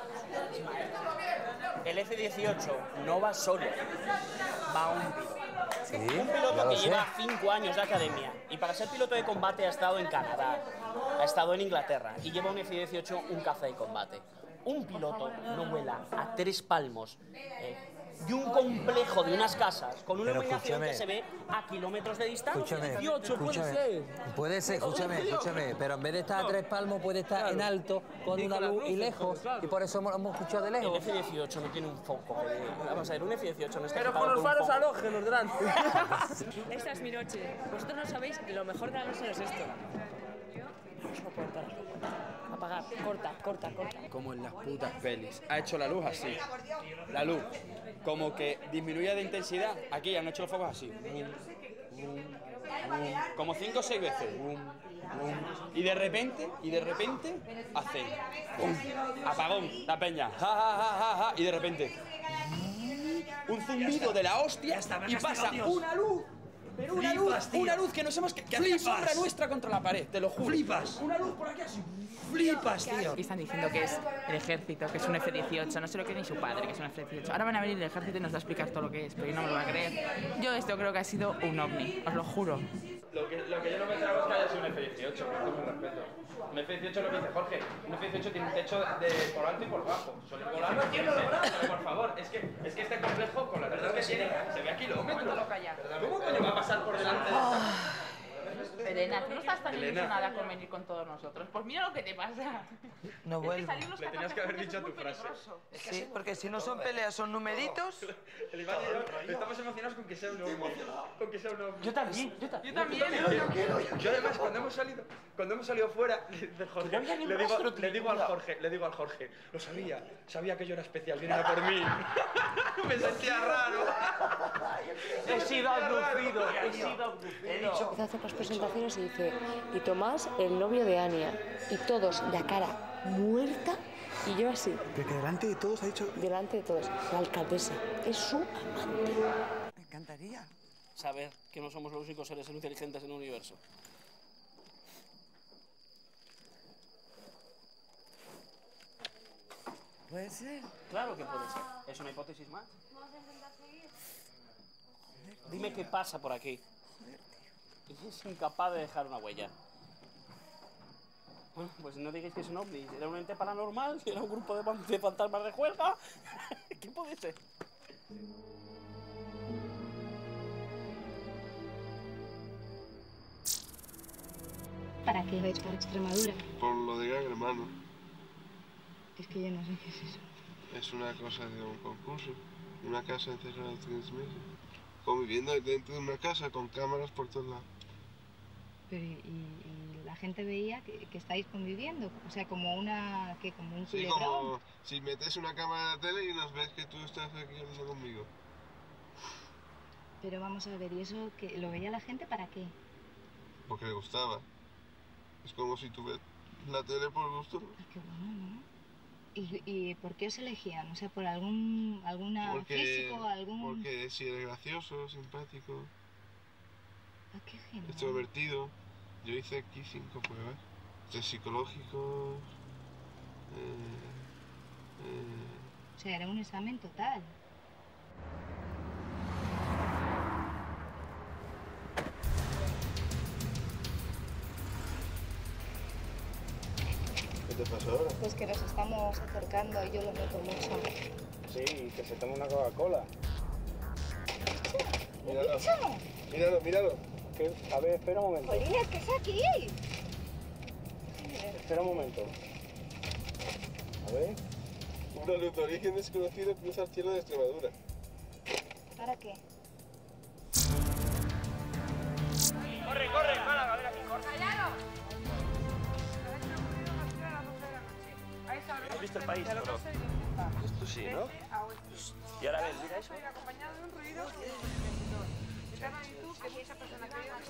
M: El F dieciocho no va solo, va un piloto.
S: Sí,
M: Un
S: ya
M: piloto
S: lo
M: que
S: sé.
M: lleva cinco años de academia y para ser piloto de combate ha estado en Canadá, ha estado en Inglaterra y lleva un F dieciocho, un caza de combate. Un piloto no vuela a tres palmos eh, de un complejo de unas casas con una
S: Pero
M: iluminación que
S: escúchame.
M: se ve a kilómetros de distancia.
S: Escúchame,
M: dieciocho puede
S: escúchame.
M: ser.
S: Puede ser, escúchame, escúchame, pero en vez de estar a tres palmos puede estar en alto con una luz y lejos, y por eso hemos hemos escuchado de
M: El
S: lejos.
M: F dieciocho no tiene un foco. eh, Vamos a ver, un F dieciocho no está
U: Pero
M: equipado
U: con los
M: un
U: faros
M: foco.
U: halógenos delante.
X: Esta es mi noche. Vosotros no sabéis, lo mejor de la noche es esto. No soporto las luces. Apagar, corta, corta, corta.
U: Como en las putas pelis. Ha hecho la luz así. La luz. Como que disminuye de intensidad. Aquí han hecho los focos así. Bum, bum, bum. Como cinco o seis veces. Bum, bum. Y de repente, y de repente, hacen. Bum. Apagón, la peña. Ja, ja, ja, ja, ja. Y de repente. Un zumbido de la hostia. Y pasa una luz. Pero una luz, una luz que nos hemos... que, que hacía sombra nuestra contra la pared, te lo juro. Flipas. Una luz por aquí así. Flipas, tío.
T: Y están diciendo que es el ejército, que es un F dieciocho, no sé lo que es ni su padre, que es un F dieciocho. Ahora van a venir el ejército y nos va a explicar todo lo que es, pero yo no me lo voy a creer. Yo esto creo que ha sido un ovni, os lo juro.
U: Lo que, lo que yo no me trago es que haya sido un F dieciocho, con todo mi respeto. Un F dieciocho, lo que dice Jorge, un F dieciocho tiene un techo de por alto y por bajo. Suele volar, no tiene, pero por favor, es que, es que este complejo, con la verdad que tiene, se ve a kilómetros. ¿Cómo coño va a pasar por delante de esta?
T: Elena, tú no estás tan
U: Elena.
T: ilusionada con venir con todos nosotros. Pues mira lo que te pasa.
N: No
T: Es que
N: vuelvo.
T: salir los
U: Le tenías que haber dicho tu frase.
N: Sí, porque si no son peleas, son numeritos.
U: El Iván y yo estamos emocionados con que sea un ovni. Con que sea un ovni.
N: Yo también, yo también.
U: Yo también. Yo además cuando hemos salido, cuando hemos salido fuera de Jorge,
N: no había ni un
U: le digo,
N: rastro,
U: le digo al Jorge, le digo al Jorge, lo sabía, sabía que yo era especial, vienen a por mí. Me sentía raro.
M: He sido abducido, he sido abducido.
X: Hace las presentaciones y dice, y Tomás, el novio de Ania. Y todos, la cara muerta, y yo así.
N: Pero que delante de todos ha dicho...
X: Delante de todos. La alcaldesa es su amante.
N: Me encantaría.
M: Saber que no somos los únicos seres inteligentes en el universo.
N: ¿Puede ser?
M: Claro que puede ser. ¿Es una hipótesis más? Dime qué pasa por aquí. Es incapaz de dejar una huella. Bueno, pues no digáis que es un ovni. ¿Era un ente paranormal? ¿Era un grupo de, fan- de fantasmas de juerga? ¿Qué puede ser?
I: para qué vais por Extremadura?
H: Por lo de Gran Hermano.
I: Es que yo no sé qué es eso.
H: Es una cosa de un concurso. Una casa encerrada tres meses. Conviviendo dentro de una casa con cámaras por todos lados.
I: Pero y, y la gente veía que, que estáis conviviendo, o sea, como una, que como un
H: Sí,
I: culebrón.
H: como si metes una cámara de tele y nos ves que tú estás aquí hablando conmigo.
I: Pero vamos a ver, ¿y eso que lo veía la gente para qué?
H: Porque le gustaba. Es como si tú ves la tele por gusto.
I: Ah, qué bueno, ¿no? ¿Y, ¿Y por qué os elegían? O sea, ¿por algún alguna
H: Porque,
I: físico, algún...?
H: porque si eres gracioso, simpático,
I: Ah, qué genial.
H: extrovertido. Yo hice aquí cinco pruebas. Test psicológico. Eh, eh,
I: O sea, era un examen total.
H: ¿Qué te pasa ahora?
I: Pues que nos estamos acercando y yo lo noto mucho.
G: Sí, que se tome una Coca-Cola.
H: Míralo. Míralo, míralo.
G: ¿Qué? A ver, espera un momento.
I: Jolines, ¿qué es aquí?
G: Espera un momento. A ver.
H: Una luz de origen desconocido cruza el cielo de Extremadura.
I: ¿Para qué?
M: Corre, corre, Málaga, ven aquí, corre.
W: ¿Has visto el país, bro? Esto sí, ¿no? Y ahora ves, mira eso.
J: Acompañado de un ruido de magnitud que muchas personas creían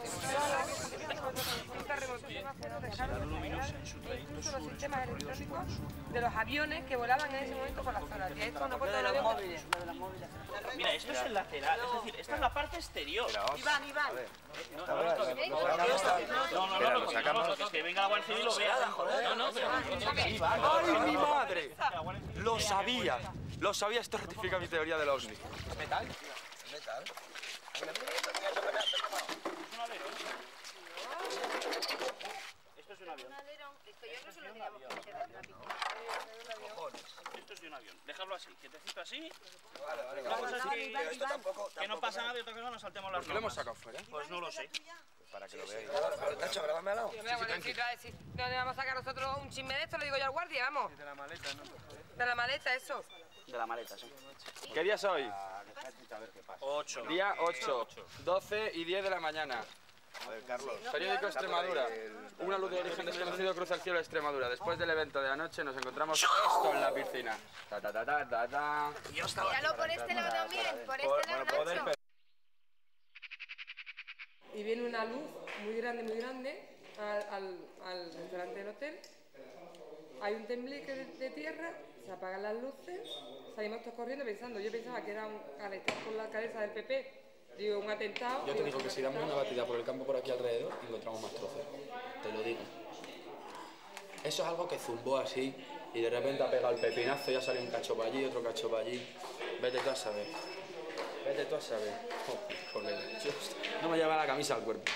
M: La luz luminosa en su trayecto
J: incluso
M: sur,
J: los
M: en su
J: sistemas
M: recorrido sur.
J: electrónicos de los aviones que volaban en ese momento por la zona. Y esto no puede tener avión.
M: Mira, esto es el lateral, es decir, esta es la parte exterior.
J: Iván, Iván.
M: No, no, no, no, no, no, que es que venga la Guardia Civil y lo vea. No, no, pero...
U: ¡Ay, mi madre! Lo sabía. Lo sabía, esto rectifica mi teoría del OVNI.
M: ¿Es metal? ¿Es metal? Esto es un avión.
K: Esto yo no se lo diría.
M: Esto es de un avión. Déjalo así, quietecito así.
U: Vale, vale,
M: Una cosa
U: vale.
M: así,
U: Pero esto tampoco-
M: que no pasa nada y otra cosa nos saltemos las
U: ¿Por qué lo hemos
M: normas.
U: sacado fuera?
M: Pues no lo sé.
U: Para que lo veáis.
M: Nacho, grábame al lado.
X: Yo me hago decir, te voy a decir, ¿de dónde vamos a sacar nosotros un chisme de esto? Le digo yo al guardia, vamos.
H: De la maleta, ¿no?
X: De la maleta, eso.
M: De la maleta, sí.
U: ¿Qué día es hoy?
M: ocho.
U: Día ocho, doce y diez de la mañana.
P: A ver, Carlos.
U: Periódico Extremadura. Una luz de origen desconocido cruza el cielo de Extremadura. Después del evento de anoche nos encontramos esto en la piscina. Ta, ta, ta, ta, ta, ta.
I: Míralo por este lado también, por este lado,
U: Poder
I: Nacho.
X: Y viene una luz muy grande, muy grande al, al, al restaurante del hotel. Hay un tembleque de, de tierra, se apagan las luces, salimos todos corriendo pensando. Yo pensaba que era un, al estar con la cabeza del P P, digo, un atentado.
U: Yo te digo que si damos una batida por el campo por aquí alrededor, encontramos más trozos. Te lo digo. Eso es algo que zumbó así y de repente ha pegado el pepinazo y ha salido un cacho para allí, otro cacho para allí. Vete tú a saber. Vete tú a saber. Oh, colega. Yo no me lleva la camisa al cuerpo.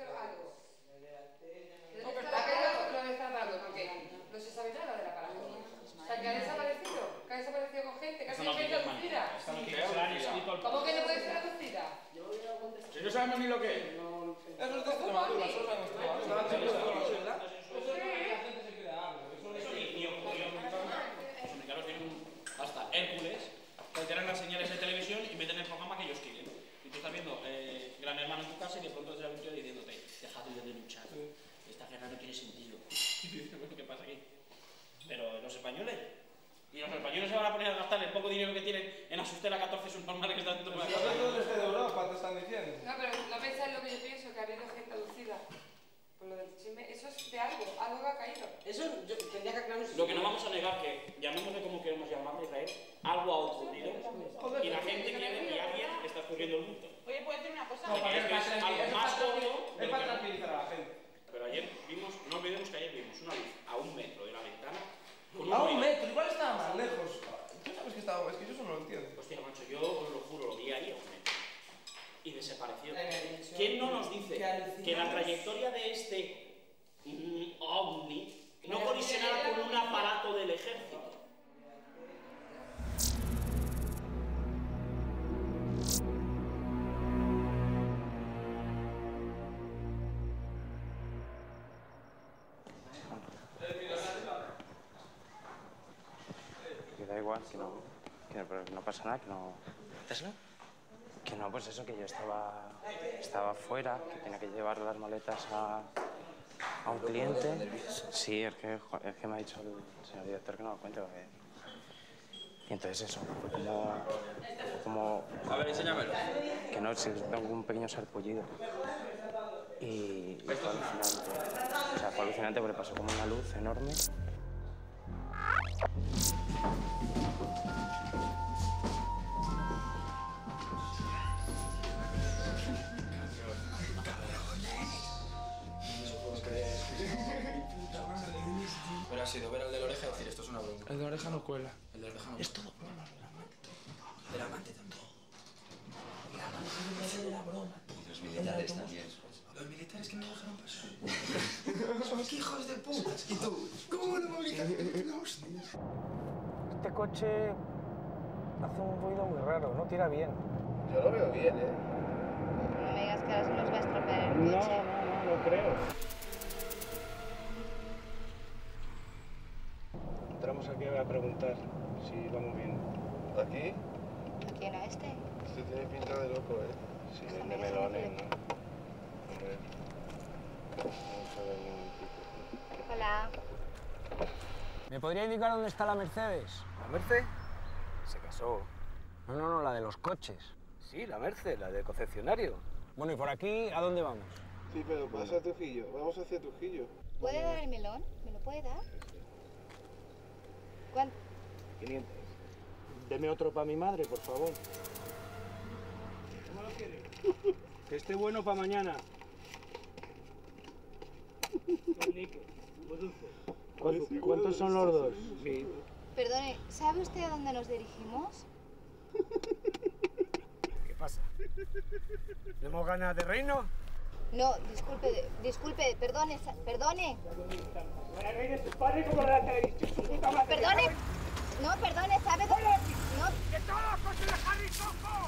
X: No, pero está que lo está dando, porque no se sabe nada de la parada. O sea, que ha desaparecido, que ha desaparecido con gente, que ha sido gente aducida. ¿Cómo que no puede ser aducida?
U: Si no sabemos ni lo que es. Eso es de Extremadura, eso es de Extremadura.
M: Hasta Hércules alteran las señales de televisión y meten el programa que ellos quieren. Y tú estás viendo eh, Gran Hermano en tu casa y de pronto te la virtud diciéndote, dejad de luchar, esta guerra no tiene sentido. Y tú dices, bueno, ¿qué pasa aquí? Pero los españoles, y los españoles se van a poner a gastar el poco dinero que tienen en asustar a catorce subnormales que están dentro de la casa.
H: ¿Dónde esté de Europa te están diciendo?
X: No, pero no pensáis lo que yo pienso, que ha habido gente aducida. Por lo del chisme, eso es de algo, algo que ha caído.
M: Eso yo tendría que aclarar. Lo que no vamos a negar que, llamémosle como queremos llamarlo, Israel, algo ha ocurrido y la gente quiere que alguien está ocurriendo el mundo.
X: Oye, ¿puedo decir una cosa?
M: No, porque es que es algo más obvio.
H: Es para tranquilizar a la gente.
M: Pero ayer vimos, no olvidemos que ayer vimos una luz a un metro de la ventana. Con
H: A un
M: ruido.
H: metro, igual estaba más lejos. Tú sabes que estaba, es que yo eso no lo entiendo.
M: Hostia, macho, yo os lo juro, lo vi ahí a un metro. Y desapareció. ¿Quién no nos dice que la trayectoria de este mm, ovni no colisionara con un aparato del ejército?
A: igual, que no, que no, pero no pasa nada, que no...
B: ¿Tesla?
A: Que no, pues eso, que yo estaba, estaba fuera, que tenía que llevar las maletas a, a un cliente. Sí, es que, es que me ha dicho el señor director que no lo cuente. Porque... Y entonces eso, fue como, fue como...
U: A ver, enséñamelo.
A: Que no, si tengo un pequeño sarpullido. Y, y fue alucinante. O sea, fue alucinante porque pasó como una luz enorme.
U: Pero ha sido ver al de la oreja y decir, esto es una broma.
T: El de oreja no cuela.
U: El de oreja no
T: Es
U: cuela.
T: todo broma.
U: El amante también.
T: El amante de la broma.
U: Y los militares también. Los militares que me dejaron pasar. Son hijos de puta. ¿Y tú? ¿Cómo no me obligaste? No, hostias.
G: Este coche hace un ruido muy raro, no tira bien.
H: Yo lo veo bien, ¿eh?
I: No me digas que ahora se nos va a estropear el
G: No,
I: coche.
G: no, no, no creo. Entramos aquí a preguntar si vamos bien.
H: ¿Aquí?
I: ¿Aquí era este?
H: Este tiene pinta de loco, ¿eh?
G: Sí, el de melones, ¿no? Hombre, vamos a ver un tipo.
I: Hola.
G: ¿Me podría indicar dónde está la Mercedes?
F: ¿La Merce? Se casó.
G: No, no, no, la de los coches.
F: Sí, la Merce, la del concesionario.
G: Bueno, ¿y por aquí a dónde vamos?
H: Sí, pero pasa a Trujillo. Vamos hacia Trujillo.
I: ¿Puede dar el melón? ¿Me lo puede dar? ¿Cuánto?
G: quinientos. Deme otro para mi madre, por favor. ¿Cómo lo quiere? Que esté bueno para mañana. ¿Cuántos, ¿Cuántos son los dos? Sí.
I: Perdone, ¿sabe usted a dónde nos dirigimos?
G: ¿Qué pasa? ¿Tenemos ganas de reino?
I: No, disculpe, disculpe, perdone, sa- perdone. Perdone. No, perdone, ¿sabe dónde? No.
G: ¡Que todos coches de Harry Coco!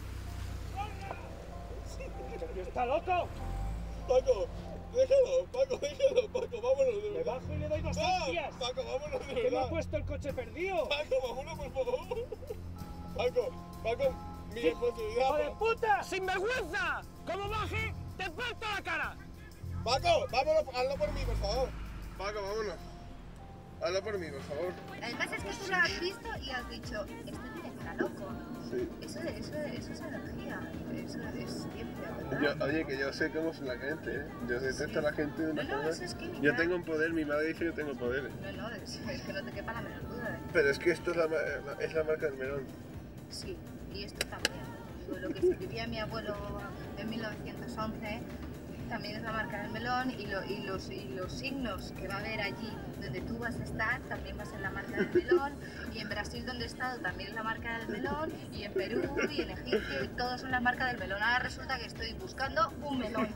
G: ¿Está loco?
H: Paco, déjalo, Paco, déjalo, Paco, vámonos de
G: Le
H: verdad.
G: bajo y le doy dos
H: Ah,
G: hostias.
H: Paco, vámonos de
G: ¿Que
H: verdad.
G: me ha puesto el coche perdido?
H: Paco, vámonos, por favor. Paco, Paco, mi responsabilidad.
G: ¡Hijo de puta! ¡Sinvergüenza! ¡Como baje, te parto la cara!
H: Paco, vámonos, hazlo por mí, por favor. Paco, vámonos. Hazlo por mí, por favor.
I: Además es que tú lo has visto y has dicho, este tiene que estar loco.
H: Sí.
I: Eso, eso, eso es energía, eso es ciencia, ¿verdad?
H: Yo, oye, que yo sé cómo es la gente, ¿eh? Yo detesto a la gente de una
I: No, no,
H: forma.
I: eso es química.
H: Yo tengo un poder, mi madre dice que tengo poderes.
I: No, no, es, es que no te quepa la menor duda. ¿eh?
H: Pero es que esto es la, ma- es la marca del melón.
I: Sí, y esto también. Digo, lo que escribía mi abuelo en mil novecientos once también es la marca del melón y, lo, y, los, y los signos que va a haber allí donde tú vas a estar también va a ser la marca del melón y en Brasil donde he estado también es la marca del melón y en Perú y en Egipto y todos son la marca del melón. Ahora resulta que estoy buscando un melón.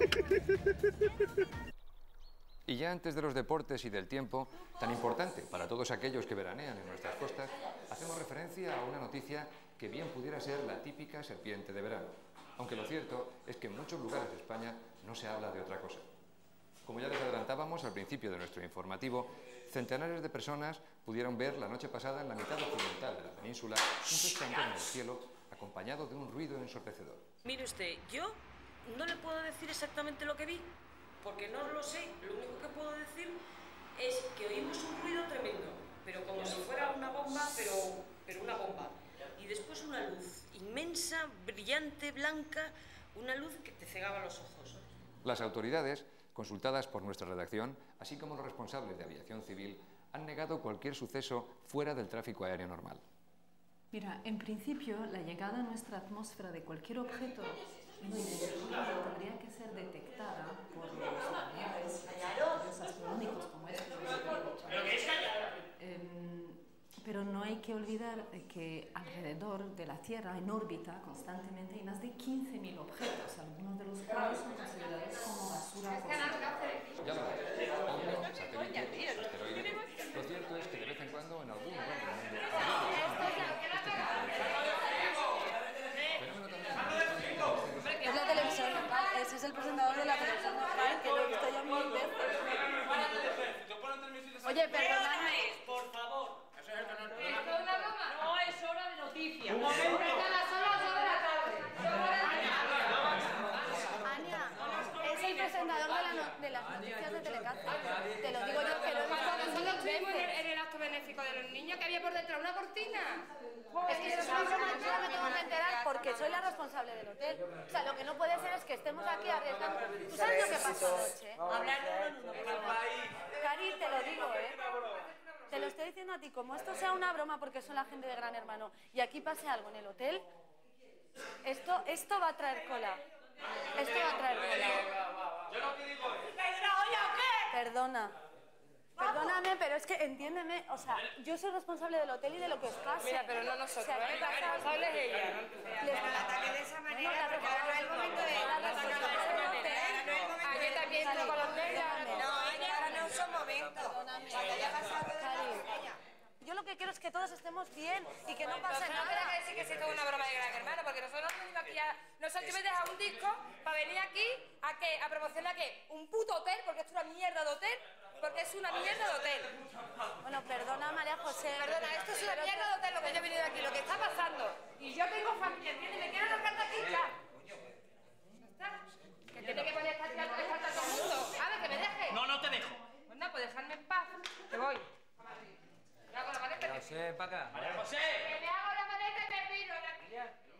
D: Y ya antes de los deportes y del tiempo, tan importante para todos aquellos que veranean en nuestras costas, hacemos referencia a una noticia que bien pudiera ser la típica serpiente de verano. Aunque lo cierto es que en muchos lugares de España no se habla de otra cosa. Como ya les adelantábamos al principio de nuestro informativo, centenares de personas pudieron ver la noche pasada en la mitad occidental de la península un resplandor en el cielo acompañado de un ruido ensordecedor.
R: Mire usted, yo no le puedo decir exactamente lo que vi, porque no lo sé. Lo único que puedo decir es que oímos un ruido tremendo, pero como si fuera una bomba, pero, pero una bomba. Y después una luz inmensa, brillante, blanca, una luz que te cegaba los ojos.
D: Las autoridades, consultadas por nuestra redacción, así como los responsables de aviación civil, han negado cualquier suceso fuera del tráfico aéreo normal.
E: Mira, en principio, la llegada a nuestra atmósfera de cualquier objeto no identificado tendría que ser detectada por los aviones astronómicos como estos. Eh, pero no hay que olvidar que alrededor de la Tierra, en órbita constantemente, hay más de quince mil objetos, algunos de los cuales son considerados como basura cósmica.
D: Ya lo ves, ovnis, satélites, asteroides. Lo cierto es que de vez en cuando en algún lugar del mundo
Q: Es la televisión local, ese es el presentador de la televisión local, que lo he visto ya mil veces.
K: Oye, perdonadme.
M: Por favor.
K: ¿Es una broma? Niño, que había por detrás una cortina.
Q: Es que eso es una broma, yo me tengo que enterar porque soy la responsable del hotel. O sea, lo que no puede ser es que estemos aquí arriesgando. ¿Tú sabes lo que pasó anoche? Hablar de uno en uno. Cari, te lo digo, ¿eh? Te lo estoy diciendo a ti, como esto sea una broma porque son la gente de Gran Hermano y aquí pase algo en el hotel, esto, esto va a traer cola. Esto va a traer cola.
M: Yo lo que digo es...
Q: Perdona. Perdóname, pero es que entiéndeme, o sea, yo soy responsable del hotel y de lo que os pase.
K: Mira, pero no nosotros,
Q: o sea,
K: ¿eh? La responsable es ella.
Q: Les la ataque de esa manera, porque ahora no es el momento de la responsable del hotel.
K: Ayer también estuvo con los medios.
Q: No, ahora no es un momento. Cuando haya pasado todo. Yo lo que quiero es que todos estemos bien y que no pase
K: No
Q: nada.
K: tenés que decir que si esto es una broma de Gran Hermano, porque nosotros no venimos aquí a... Nosotros me dejan un disco para venir aquí a qué, a promocionar qué, un puto hotel, porque esto es una mierda de hotel. Porque es una mierda de hotel.
Q: Bueno, perdona, María José.
K: Perdona, esto es una mierda de hotel lo que yo he venido aquí, lo que está pasando. Y yo tengo familia, ¿entiendes? Me quiero largar de aquí ya. ¿Ya está? Que tiene que poner esta tía con esta todo el mundo. A ver, que me deje.
M: No, no te dejo.
K: Pues no, pues dejarme en paz. Que voy. Me hago la maleta.
S: María José, para acá.
M: María José.
K: Que me hago la maleta y me piro de aquí.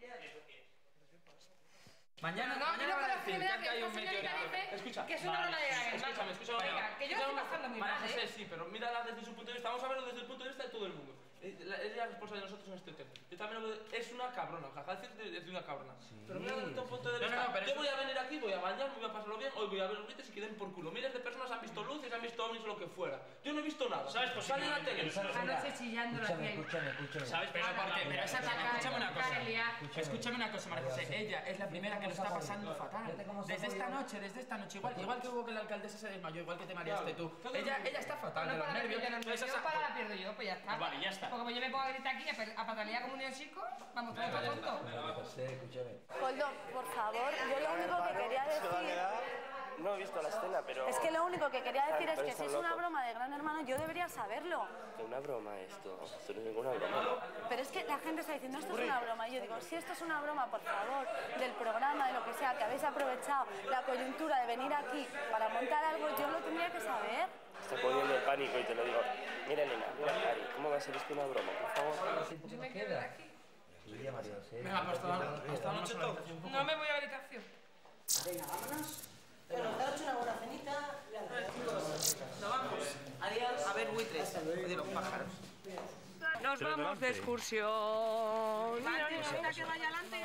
S: Mañana,
K: No,
S: mañana
K: no,
S: van a
K: pero
S: decir
K: que
S: que
K: me
S: aquí hay un
K: señorita
S: meteorito.
K: dice
M: Escucha.
K: que es una broma de Gran Hermano.
M: Escúchame, escúchame.
K: Venga, que yo lo estoy pasando muy
M: María
K: mal,
M: José,
K: ¿eh?
M: sí, pero mírala desde su punto de vista. Vamos a verlo desde el punto de vista de todo el mundo. Eh, la- Ella es la responsable de nosotros en este hotel. Yo también lo veo- es una cabrona, ojalá decir es una cabrona. Pero mira desde tu punto de
S: No, no,
M: vista.
S: no, pero
M: Yo
S: eso-
M: voy a venir aquí, voy a bañarme, voy a pasarlo bien, hoy voy a ver los gritos y queden por culo. Miles de personas han visto luces, han visto ovnis o lo que fuera. Yo no he visto nada. ¿Sabes? Pues sale en la tele.
K: Anoche chillando la
S: Escúchame,
K: tía.
S: escúchame, escúchame.
U: ¿Sabes? Pero porque, pero esa
K: Cara,
U: escúchame una cosa.
K: cara liada.
U: Escúchame una cosa, María José. Ella es la primera que lo está pasando fatal. Desde esta noche, desde esta noche, igual, igual que hubo que la alcaldesa se desmayó, igual que te mareaste tú. Ella, ella está fatal de
K: No
U: los
K: para la
U: nervios.
K: pierdo, no,
U: Entonces,
K: yo
U: esa-
K: para la pierdo yo, pues ya está.
U: Pues vale, ya está.
K: Porque como yo me pongo a gritar aquí a patalear como un niño chico, vamos todos
S: María
K: tontos.
S: José, escúchame.
Q: Coldo, por favor, yo lo único que quería decir...
W: No he visto la escena, pero...
Q: Es que lo único que quería decir es
W: Pero
Q: que
W: están
Q: si es una
W: locos.
Q: broma de Gran Hermano, yo debería saberlo.
W: Que una broma esto. Esto no es ninguna broma.
Q: Pero es que la gente está diciendo, esto es una broma. Y yo digo, si esto es una broma, por favor, del programa, de lo que sea, que habéis aprovechado la coyuntura de venir aquí para montar algo, yo lo tendría que saber.
W: Estoy poniendo el pánico y te lo digo. Mira, Elena, mira, Cari, ¿cómo va a ser esto una broma? Por favor.
K: Yo me quedo aquí.
S: María José.
U: Venga, pues hasta hasta la noche todos.
K: No me voy a habitación.
J: Venga, vámonos. Bueno, os he hecho una buena cenita. Nos vamos. Adiós. A ver buitres. De los pájaros.
K: Nos vamos de excursión.
J: Mira, mira, mira que vaya adelante.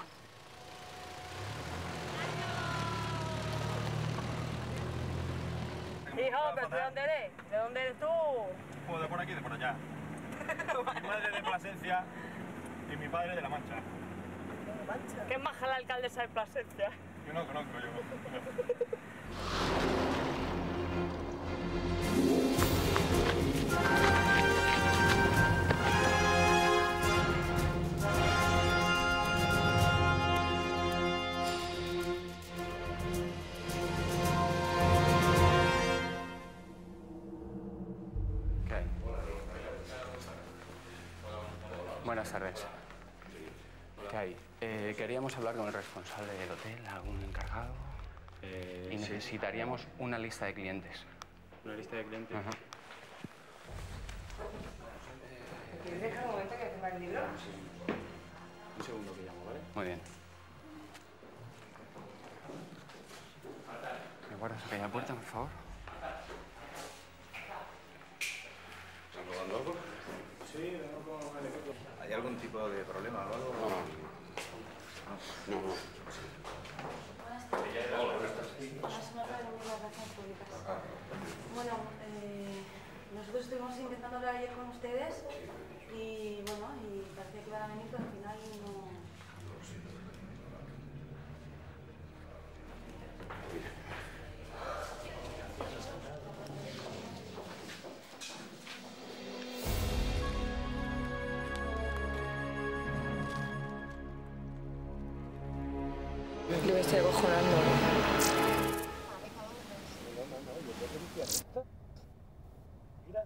K: Hijo, pero ¿de dónde eres? ¿De dónde eres tú?
C: Pues de por aquí, de por allá. Mi madre de Plasencia y mi padre de La Mancha.
K: ¿Qué es maja la alcaldesa de Plasencia?
C: Yo no conozco, yo.
A: ¿Qué hay? Buenas tardes. ¿Qué hay? Eh, queríamos hablar con el responsable del hotel, algún encargado.
L: Eh,
A: y
L: sí.
A: necesitaríamos una lista de clientes.
L: Una lista de clientes.
A: Ajá.
K: ¿Quieres dejar un momento que firmar el libro?
L: Un segundo que llamo, ¿vale?
A: Muy bien. ¿Me guardas aquella puerta, por favor?
C: ¿Están robando algo? Sí,
P: ¿Hay algún tipo de problema o algo?
C: No, no.
Q: Bueno, eh, nosotros estuvimos intentando hablar ayer con ustedes y bueno, y parecía que iban a venir, pero al final no...
K: Yo me estoy acojonando.
C: Mira.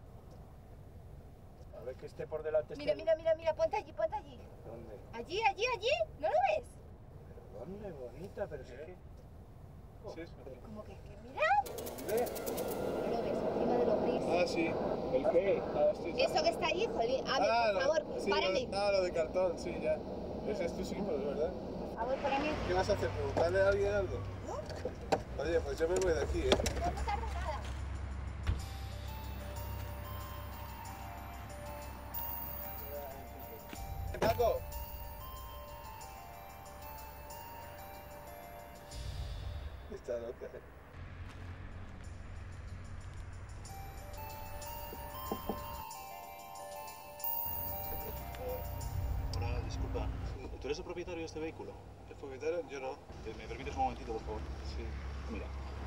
C: A ver que esté por delante.
I: Mira,
C: este-
I: mira, mira, mira, ponte allí, ponte allí.
C: ¿Dónde?
I: Allí, allí, allí. ¿No lo ves?
C: ¿Dónde, bonita? Pero si es que... Sí, es
I: Como que, que mira. ¿No lo ves? Encima de los gris.
C: Ah,
H: sí. ¿El qué? Ah, sí, sí.
I: Eso que está allí, Jolín. A ver,
H: Ah,
I: por
H: lo-
I: favor,
H: sí,
I: párame.
H: Lo, ah, lo de cartón, sí, ya. Ese es tu símbolo, ¿verdad?
I: Por favor, párame.
H: ¿Qué vas a hacer? ¿Preguntarle a alguien algo? Oye, pues yo me voy de aquí, ¿eh? ¡Paco! Está loca, ¿eh?
N: Hola, disculpa. ¿Tú eres el propietario de este vehículo?
H: ¿El propietario? Yo no.
N: Eh, ¿Me permites un momentito, por favor?
H: Sí.
N: Mira.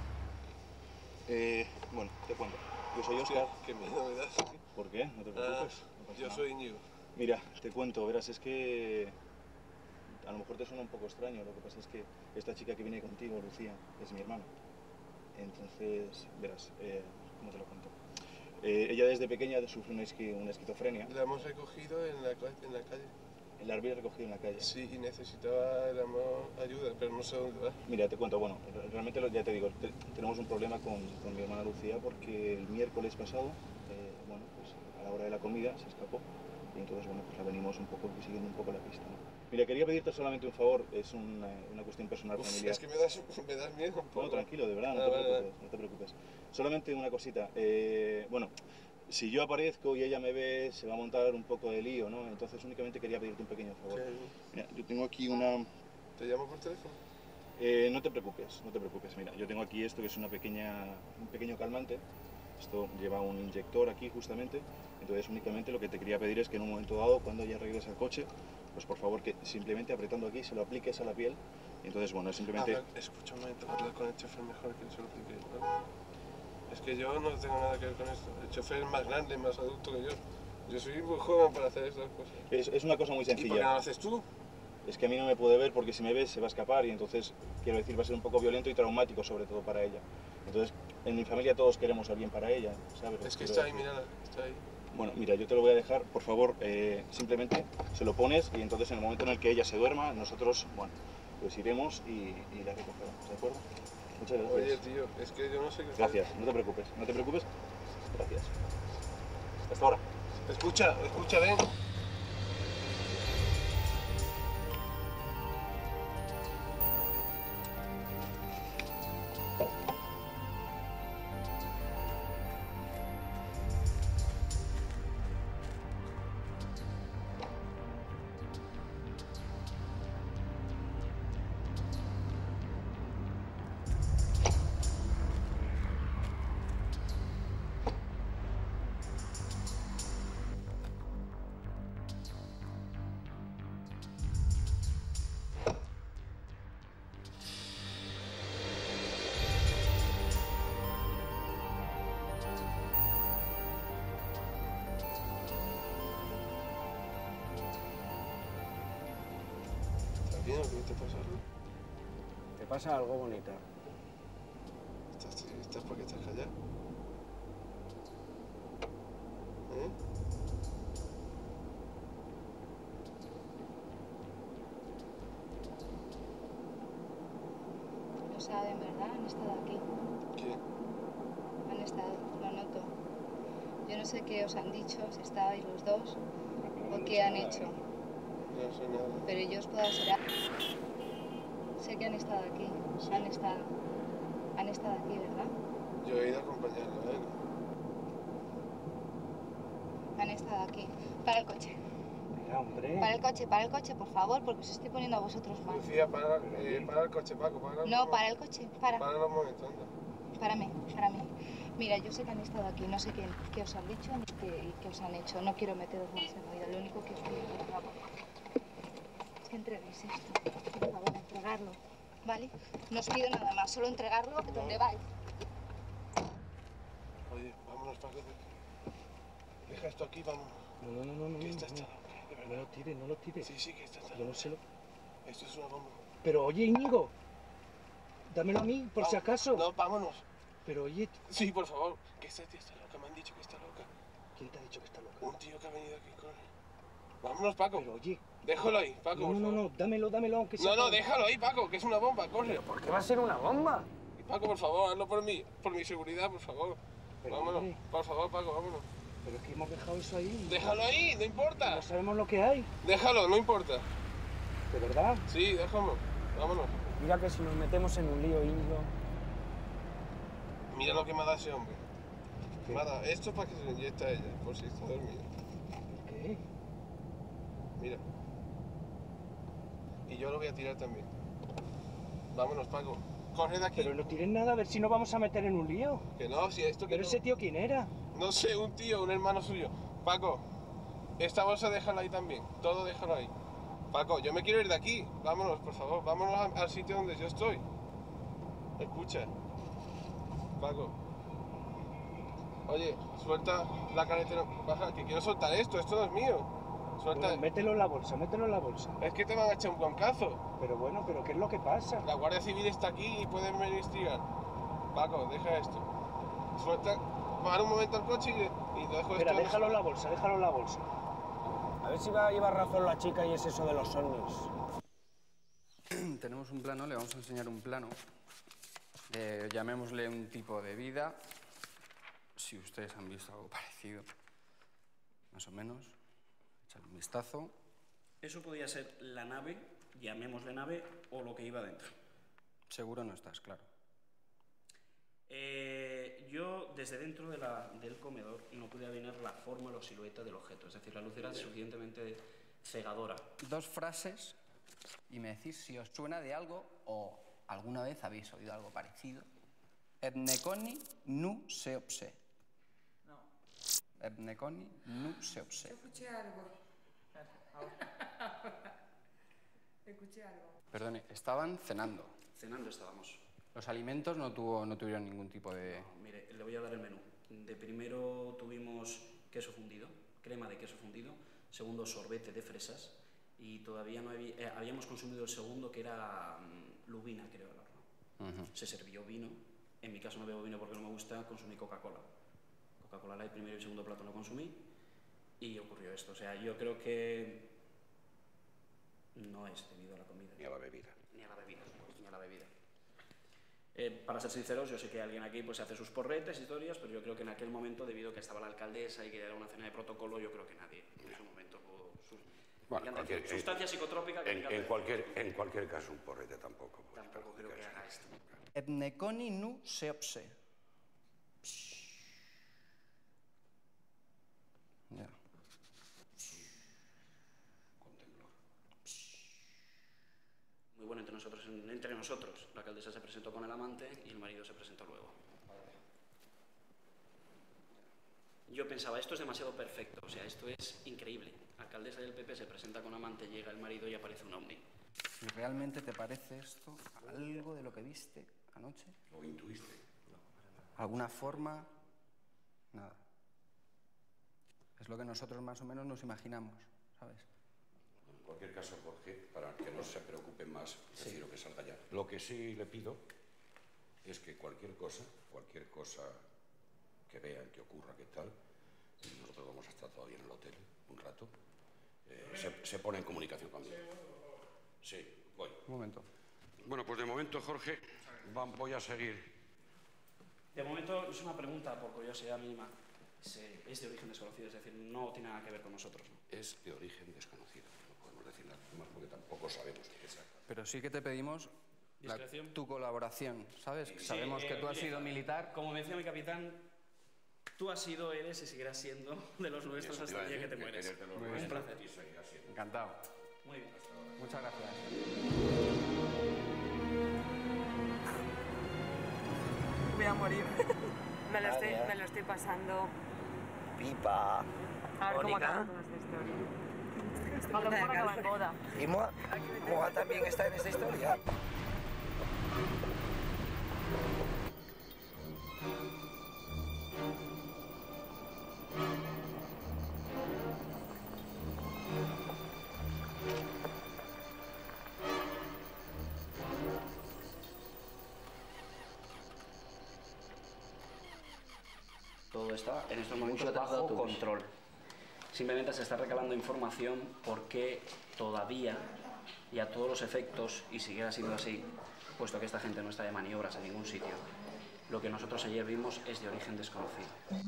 N: Eh, bueno, te cuento. Yo soy Óscar.
H: Qué miedo me das.
N: ¿Por qué? No te
H: Ah,
N: preocupes. No pasa
H: yo
N: nada.
H: soy Íñigo.
N: Mira, te cuento, verás, es que a lo mejor te suena un poco extraño, lo que pasa es que esta chica que viene contigo, Lucía, es mi hermana. Entonces, verás, eh, ¿cómo te lo cuento? Eh, ella desde pequeña sufre una, esqui- una esquizofrenia.
H: La hemos recogido en la, ca- en la calle.
N: La había recogido en la calle.
H: Sí, y necesitaba el amor, ayuda, pero no sé dónde va.
N: Mira, te cuento, bueno, re- realmente lo- ya te digo, te- tenemos un problema con, con mi hermana Lucía porque el miércoles pasado, eh, bueno, pues a la hora de la comida se escapó y entonces, bueno, pues la venimos un poco, siguiendo un poco la pista, ¿no? Mira, quería pedirte solamente un favor, es una, una cuestión personal,
H: Uf,
N: familiar.
H: es que me das, me das miedo un poco.
N: No, tranquilo, de verdad, no
H: Ah,
N: te
H: vale,
N: preocupes,
H: vale.
N: no te preocupes. Solamente una cosita, eh, bueno, si yo aparezco y ella me ve, se va a montar un poco de lío, ¿no? Entonces únicamente quería pedirte un pequeño favor.
H: ¿Qué?
N: Mira, yo tengo aquí una...
H: ¿Te llamo por teléfono?
N: Eh, no te preocupes, no te preocupes. Mira, yo tengo aquí esto que es una pequeña, un pequeño calmante. Esto lleva un inyector aquí justamente. Entonces únicamente lo que te quería pedir es que en un momento dado, cuando ya regreses al coche, pues por favor que simplemente apretando aquí se lo apliques a la piel. Y entonces bueno, es simplemente...
H: Habla- escucha un momento, habla con el chofer mejor que se lo explique, ¿vale? Es que yo no tengo nada que ver con esto. El chofer es más grande, más adulto que yo. Yo soy muy joven para hacer estas cosas.
N: Es, es una cosa muy
H: ¿Y por qué no lo
N: sencilla.
H: haces tú?
N: Es que a mí no me puede ver porque si me ves se va a escapar y entonces, quiero decir, va a ser un poco violento y traumático sobre todo para ella. Entonces, en mi familia todos queremos a bien para ella, ¿sabes?
H: Es que
N: Quiero
H: está ahí,
N: decir.
H: mírala, está ahí.
N: Bueno, mira, yo te lo voy a dejar, por favor, eh, simplemente se lo pones y entonces en el momento en el que ella se duerma, nosotros, bueno, pues iremos y, y la recogeremos, ¿de acuerdo? Muchas gracias.
H: Oye, tío, es que yo no sé qué hacer.
N: Gracias, no te preocupes, no te preocupes. Gracias. Hasta ahora.
H: Escucha, escucha, ven. Tranquilo, ¿qué te pasa?
G: ¿Te pasa algo, bonita?
H: ¿Estás, estás por qué estás callado? ¿Eh?
I: Lo saben, ¿verdad? Han estado aquí.
H: ¿Quién?
I: Han estado, lo noto. Yo no sé qué os han dicho, si estabais los dos, o qué han hecho.
H: No sé nada.
I: Pero yo os puedo asegurar. Sé que han estado aquí. Han estado. Han estado aquí, ¿verdad?
H: Yo he ido a acompañarlo, ¿eh?
I: Han estado aquí. Para el coche.
G: Mira, hombre.
I: Para el coche, para el coche, por favor, porque os estoy poniendo a vosotros mal.
H: Lucía, para, eh, para el coche, Paco, para.
I: No, para el coche, para.
H: Para un momento, anda.
I: Párame, párame. Mira, yo sé que han estado aquí, no sé qué, qué os han dicho ni qué, qué os han hecho. No quiero meteros más en ruido, lo único que os pido, por favor, es que entreguéis esto. Por favor, entregarlo, ¿vale? No os pido nada más, solo entregarlo donde vais.
H: Oye, vámonos, Paco. Deja esto aquí, vámonos.
W: No, no, no, no.
H: Que esta
W: no,
H: está
W: no.
H: loca, de
W: No
H: verdad.
W: lo tires, no lo tires.
H: Sí, sí, que esta está
W: Yo no sé lo...
H: Esto es una bomba.
W: Pero oye, Íñigo, dámelo a mí, por si acaso.
H: No, vámonos.
W: Pero oye...
H: Sí, por favor, que esta tía está loca, me han dicho que está loca.
W: ¿Quién te ha dicho que está loca?
H: Un tío que ha venido aquí con él. Vámonos, Paco.
W: Pero oye...
H: Déjalo ahí, Paco,
W: No,
H: por
W: no, no,
H: favor.
W: no, dámelo, dámelo, aunque sea...
H: No, no,
W: para-
H: déjalo ahí, Paco, que es una bomba, corre.
G: ¿Por qué va a ser una bomba?
H: Y Paco, por favor, hazlo por mí, por mi seguridad, por favor.
U: Pero,
H: vámonos,
U: hombre.
H: por favor, Paco, vámonos.
U: Pero es que hemos dejado eso ahí.
H: Déjalo ahí, no importa.
U: No sabemos lo que hay.
H: Déjalo, no importa.
U: ¿De verdad?
H: Sí, déjalo. Vámonos.
U: Mira que si nos metemos en un lío indio...
H: Mira lo que me ha dado ese hombre. Me ha dado esto para que se le inyecte a ella, por si está dormida.
U: ¿Qué?
H: Mira. Y yo lo voy a tirar también. Vámonos, Paco. Corre de aquí.
U: Pero no tires nada, a ver si nos vamos a meter en un lío.
H: Que no, si esto que
U: ¿Pero
H: no...
U: ese tío quién era?
H: No sé, un tío, un hermano suyo. Paco, esta bolsa déjala ahí también. Todo déjalo ahí. Paco, yo me quiero ir de aquí. Vámonos, por favor. Vámonos a- al sitio donde yo estoy. Escucha. Paco. Oye, suelta la carretera. Baja, que quiero soltar esto. Esto no es mío. Suelta.
U: Bueno, mételo en la bolsa, mételo en la bolsa.
H: Es que te van a echar un guancazo.
U: Pero bueno, ¿pero qué es lo que pasa?
H: La Guardia Civil está aquí y pueden venir a investigar. Paco, deja esto. Suelta. Para un momento el coche y, y te dejo
U: Espera,
H: esto.
U: déjalo en la bolsa, déjalo en la bolsa. A ver si va a llevar razón la chica y es eso de los ovnis.
B: Tenemos un plano, le vamos a enseñar un plano. Eh, llamémosle un tipo de vida. Si ustedes han visto algo parecido, más o menos, echar un vistazo.
M: Eso podía ser la nave, llamémosle nave, o lo que iba dentro.
B: Seguro no estás claro.
M: Eh, yo, desde dentro de la- del comedor, no pude adivinar la forma o la silueta del objeto. Es decir, la luz era suficientemente cegadora.
B: Dos frases y me decís si os suena de algo o alguna vez habéis oído algo parecido. Ernekoni nu seopse.
O: No.
B: Ernekoni nu seopse.
O: Escuché algo. Escuché algo.
B: Perdone, estaban cenando.
M: Cenando estábamos.
B: Los alimentos no, tuvo, no tuvieron ningún tipo de...
M: No, mire, le voy a dar el menú. De primero tuvimos queso fundido, crema de queso fundido. Segundo, sorbete de fresas. Y todavía no había, eh, habíamos consumido el segundo, que era mm, lubina, creo, al horno.
B: Ujú.
M: Se sirvió vino. En mi caso no bebo vino porque no me gusta, consumí Coca-Cola. Coca-Cola Light, primero y segundo plato lo consumí. Y ocurrió esto. O sea, yo creo que no es debido a la comida.
V: Ni a la bebida.
M: Ni a la bebida, ni a la bebida. Eh, para ser sinceros, yo sé que alguien aquí pues hace sus porretes, historias, pero yo creo que en aquel momento, debido a que estaba la alcaldesa y que era una cena de protocolo, yo creo que nadie en ese momento pudo... Su,
V: Bueno,
M: digan,
V: cualquier-
M: sustancia psicotrópica... que
V: En,
M: digan-
V: en cualquier, en cualquier caso, un porrete tampoco. pues,
M: Tampoco creo que haga esto.
B: Ernekoni nu seopse. Ya.
M: Muy bueno entre nosotros, entre nosotros. La alcaldesa se presentó con el amante y el marido se presentó luego. Yo pensaba, esto es demasiado perfecto, o sea, esto es increíble. Alcaldesa del P P se presenta con amante, llega el marido y aparece un ovni.
B: ¿Y realmente te parece esto algo de lo que viste anoche?
V: ¿Lo intuiste?
B: ¿Alguna forma? Nada. Es lo que nosotros más o menos nos imaginamos, ¿sabes?
V: En cualquier caso, Jorge, para que no se preocupen más, prefiero que salga ya. Lo que sí le pido es que cualquier cosa, cualquier cosa que vean, que ocurra, que tal, nosotros vamos a estar todavía en el hotel un rato, eh, se, se pone en comunicación conmigo. Sí, voy.
B: Un momento.
V: Bueno, pues de momento, Jorge, va- voy a seguir.
M: De momento es una pregunta por curiosidad mínima. Es, eh, es de origen desconocido, es decir, no tiene nada que ver con nosotros, ¿no?
V: Es de origen desconocido. No podemos decir nada más porque tampoco sabemos de qué se trata.
B: Pero sí que te pedimos la-
M: Discreción.
B: tu colaboración, ¿sabes?
M: Sí,
B: Sabemos
M: eh,
B: que tú has
M: mire,
B: sido militar.
M: Como me decía mi capitán, tú has sido, eres y seguirás siendo de los nuestros
V: Eso te
M: hasta el
V: iba a
M: día que te
V: decir, que
M: mueres.
V: eres de los
B: Muy
M: Un
B: bien.
M: placer.
V: Y seguirás siendo.
B: Encantado.
M: Muy bien.
B: Muchas gracias.
J: Voy a morir.
O: Me lo, estoy,
P: Vaya.
O: me lo estoy pasando.
P: Pipa.
O: A ver cómo
P: Mónica.
O: acaba toda esta historia. A lo mejor acaba en boda.
P: ¿Y Moa? ¿Moa también está en esta historia?
M: Todo está en estos
P: Mucho
M: momentos bajo
P: trabajo, pues.
M: control. Simplemente se está recabando información porque todavía, y a todos los efectos, y siguiera siendo así, puesto que esta gente no está de maniobras en ningún sitio, Lo que nosotros ayer vimos es de origen desconocido.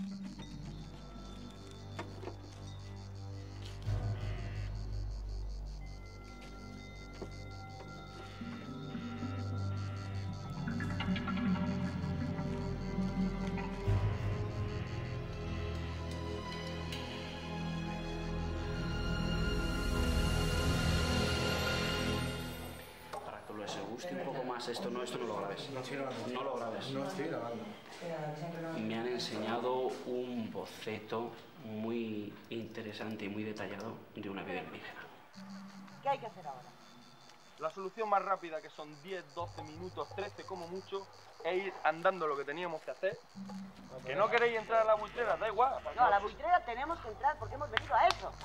M: Se guste un poco más esto, no, esto no lo grabes. No lo grabes.
F: No estoy grabando.
M: Me han enseñado un boceto muy interesante y muy detallado de una vida indígena.
R: ¿Qué hay que hacer ahora?
H: La solución más rápida, que son diez, doce minutos, trece como mucho, es ir andando lo que teníamos que hacer. Que no queréis entrar a la buitrera, da igual.
R: No, a la buitrera tenemos que entrar porque hemos venido a eso.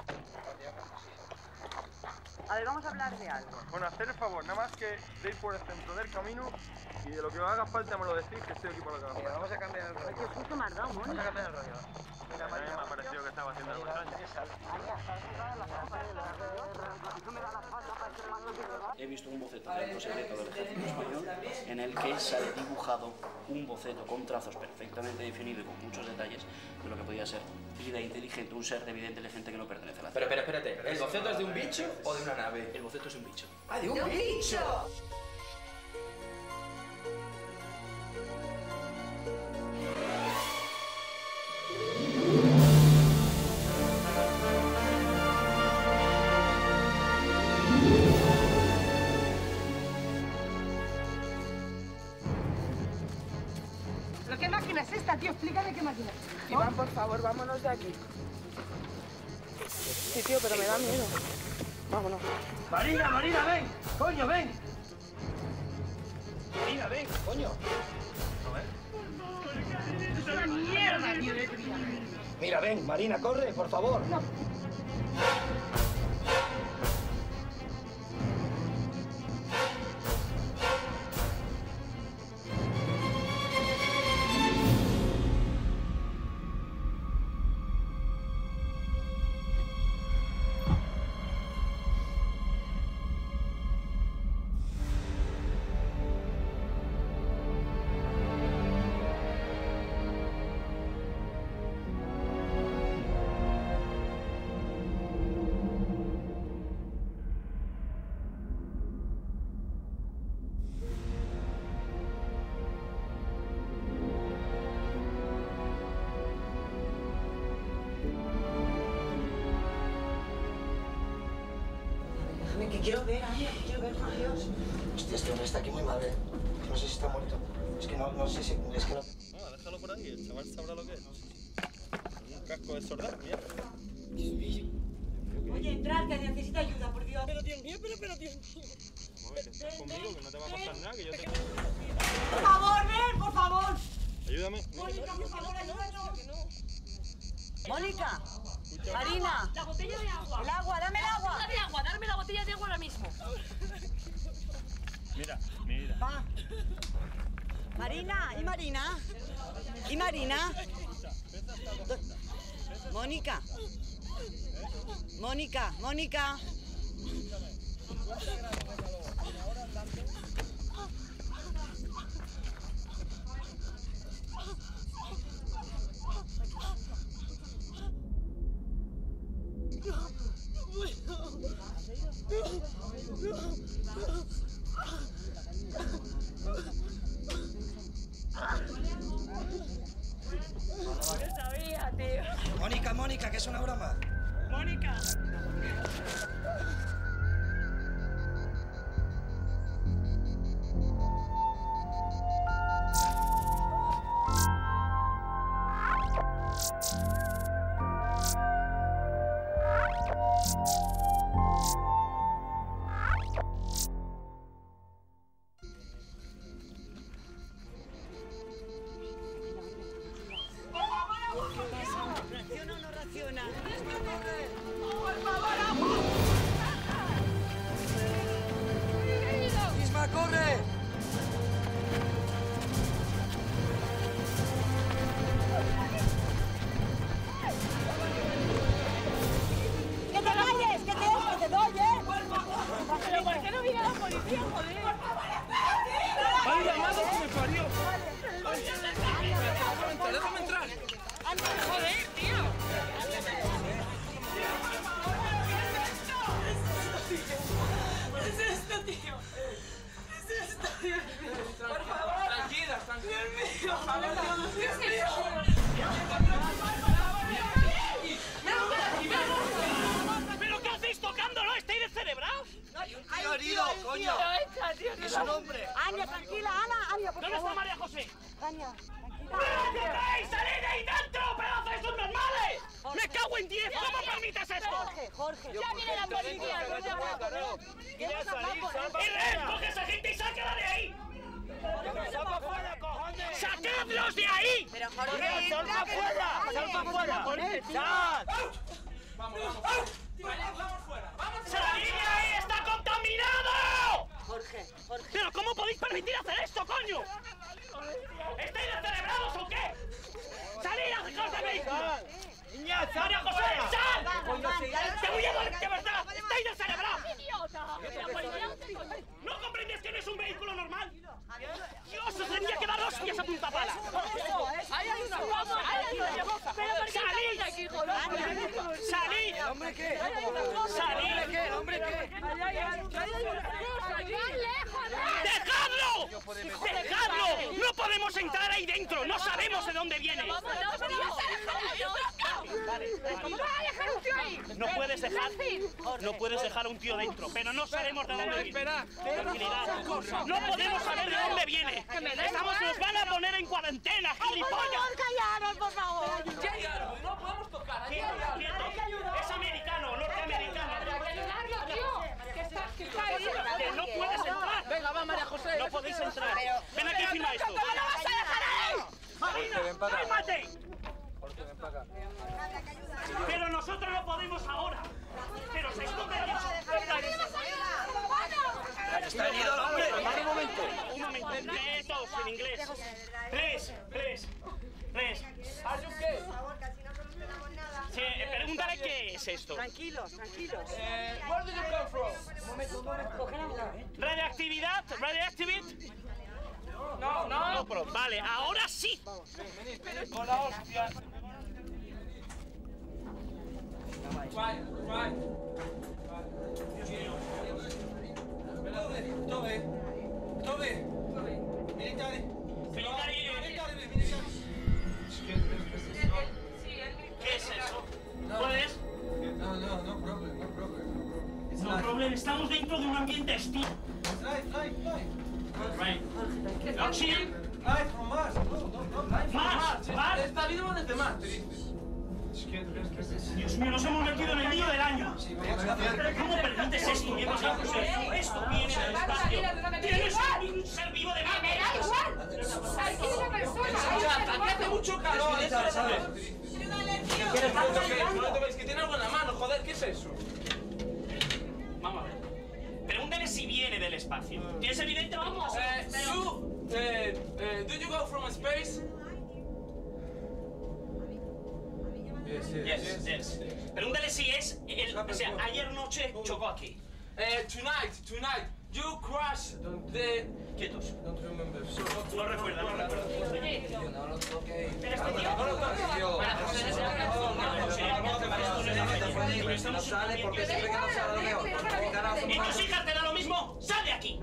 R: A ver, vamos a hablar de algo.
H: Bueno, hacer el favor, nada más que de ir por el centro del camino y de lo que os haga falta me lo decís, que estoy aquí por la cabeza.
F: Mira, vamos a cambiar el rollo.
R: Qué susto me has dado, Mónica.
F: Vamos a cambiar el rollo. Mira,
H: a mí me ha parecido que estaba haciendo algo extraño.
M: He visto un boceto del acto secreto del ejército español en el que se ha dibujado un boceto con trazos perfectamente definido y con muchos detalles de lo que podía ser vida inteligente, un ser de vida inteligente que no pertenece a la
U: Pero, pero, espérate, ¿el boceto es de un bicho o de una nave?
M: El boceto es un bicho.
U: ¡Ah, de un bicho!
R: ¿Pero qué máquina es esta, tío? Explícame qué máquina es.
J: Iván, por favor, vámonos de aquí. Sí, tío, pero me da miedo. Vámonos.
W: Marina, Marina, ven. Coño, ven. Marina, ven, coño.
R: Es una mierda, tío.
W: Mira, ven, Marina, corre, por favor. No.
R: Que quiero ver, anda, que quiero ver, por Dios.
W: Hostia, este hombre está aquí muy mal, ¿eh? No sé si está muerto. Es que no, no sé si... Es que no...
H: No, déjalo por ahí, el chaval sabrá lo que es. Un casco de soldar, mierda.
R: Oye, entrad, que necesita ayuda, por Dios.
W: Pero Dios mío, pero, pero Dios mío.
H: Mueve, que estás conmigo, que no te va a pasar nada, que yo te...
R: Por favor, ven, por favor.
H: Ayúdame.
R: Mónica, por favor, ayúdanos. Mónica. Marina.
K: La botella de agua.
R: El agua, dame el agua.
K: La de agua, darme la botella de agua ahora mismo.
H: Mira, mira.
R: Va. Marina, ¿y Marina? ¿Y Marina? Mónica. Mónica, Mónica.
K: No sabía, tío.
W: Mónica, Mónica, que es una broma.
R: Mónica. ¿Reacciona o no reacciona? ¡Por favor, agua!
W: ¡Isma, corre!
R: ¡Que te vayas! ¡Que te, que te doy, eh!
K: ¿Pero por qué no viene la policía, joder?
W: ¡Ay, la madre que me parió!
M: Núñez, ¿cómo permites esto?
J: Jorge, Jorge.
M: Ya viene la policía, no te aguanto. ¡Israel, coge a esa gente y sácala de ahí! ¡Sacadlos de ahí!
J: Pero Jorge,
M: ¡Sal para afuera! ¡Sal para afuera! ¡Sal!
U: Vamos, vamos. Vamos fuera.
M: ¡Salid de ahí! ¡Está contaminado!
J: Jorge, Jorge.
M: ¿Pero cómo podéis permitir hacer esto, coño? ¿Estáis descerebrados o qué? ¡Salid a dejar de vehículo! ¡María José, sal! ¡Te voy a dar de verdad! ¡Estáis descerebrados! ¿No comprendéis que no es un vehículo normal? ¡Dios, os tendría que dar hostias a punta pala!
J: ¡Ahí hay una cosa! ¡Ahí hay una cosa!
M: ¡Salid! ¡Salid!
J: ¿El hombre qué?
M: ¡Salid!
J: ¿El hombre qué? ¿El hombre qué?
M: ¡Dejadlo! ¡Dejadlo! ¡No podemos entrar ahí dentro! ¡No sabemos de dónde viene! No puedes dejar, no puedes dejar a un tío dentro, pero no sabemos de dónde viene. Tranquilidad. No podemos saber de dónde viene. Estamos, nos van a poner en cuarentena, gilipollas.
J: ¡Callaros, por favor!
U: No podemos tocar.
M: Quieto, quieto. Es americano, norteamericano.
K: Hay que ayudarlo, tío. Que está, que está herido.
M: Que no puedes entrar.
U: Venga, va, María José.
M: No podéis entrar. Ven aquí y firma esto.
J: ¿Cómo lo vas a dejar ahí?
M: Marina, cálmate.
S: Jorge, ven para acá.
M: Pero nosotros no podemos ahora. Pero se esconde Dios.
U: Está herido el hombre.
M: Un momento. Un momento. Lee todos en inglés. Please, please, please.
U: Are you okay?
M: Sí, eh, pregúntale qué es esto.
J: Tranquilos, tranquilos.
U: Eh, where did you come from? Un momento, un momento.
M: ¿Radioactividad? ¿Radioactivity?
U: No, no.
M: No, pero vale, ahora sí.
U: Con la hostia. Right, right.
E: Dove? Dove? Militari.
M: ¿Qué es eso? ¿Puedes?
E: No, no, no problem, no problem.
M: No problem, estamos dentro de un ambiente hostil.
E: Light, light, light.
M: Right. Oxygen.
E: Light from Mars. No, no, no.
M: Mars, Mars.
U: Está vivo desde Marte.
M: Dios mío, nos hemos metido en el lío del año. ¿Cómo permites esto, Diego Santos? Esto viene del espacio. Tienes un ser vivo de Marte.
K: ¡Me da igual! ¡Aquí hay una persona!
U: Aquí hace mucho calor, eso es. No lo toquéis, que tiene algo en la mano, joder, ¿qué es eso?
M: Vamos a ver. Pregúntale si viene del espacio. ¿Es evidente? Vamos.
U: Eh, you, eh, eh, do you go from space?
M: Yes, yes. Pregúntale si es el, o sea, ayer noche chocó aquí.
U: Eh, tonight, tonight, you crash the...
M: Quietos.
E: Don't remember. So,
M: No recuerda, no recuerda.
E: no lo toquéis.
M: Pero este tío...
E: No lo toques, tío.
M: No
E: sale porque se cree que no sale lo mejor.
M: ¿Y tus hijas te da lo mismo? ¡Sal de aquí!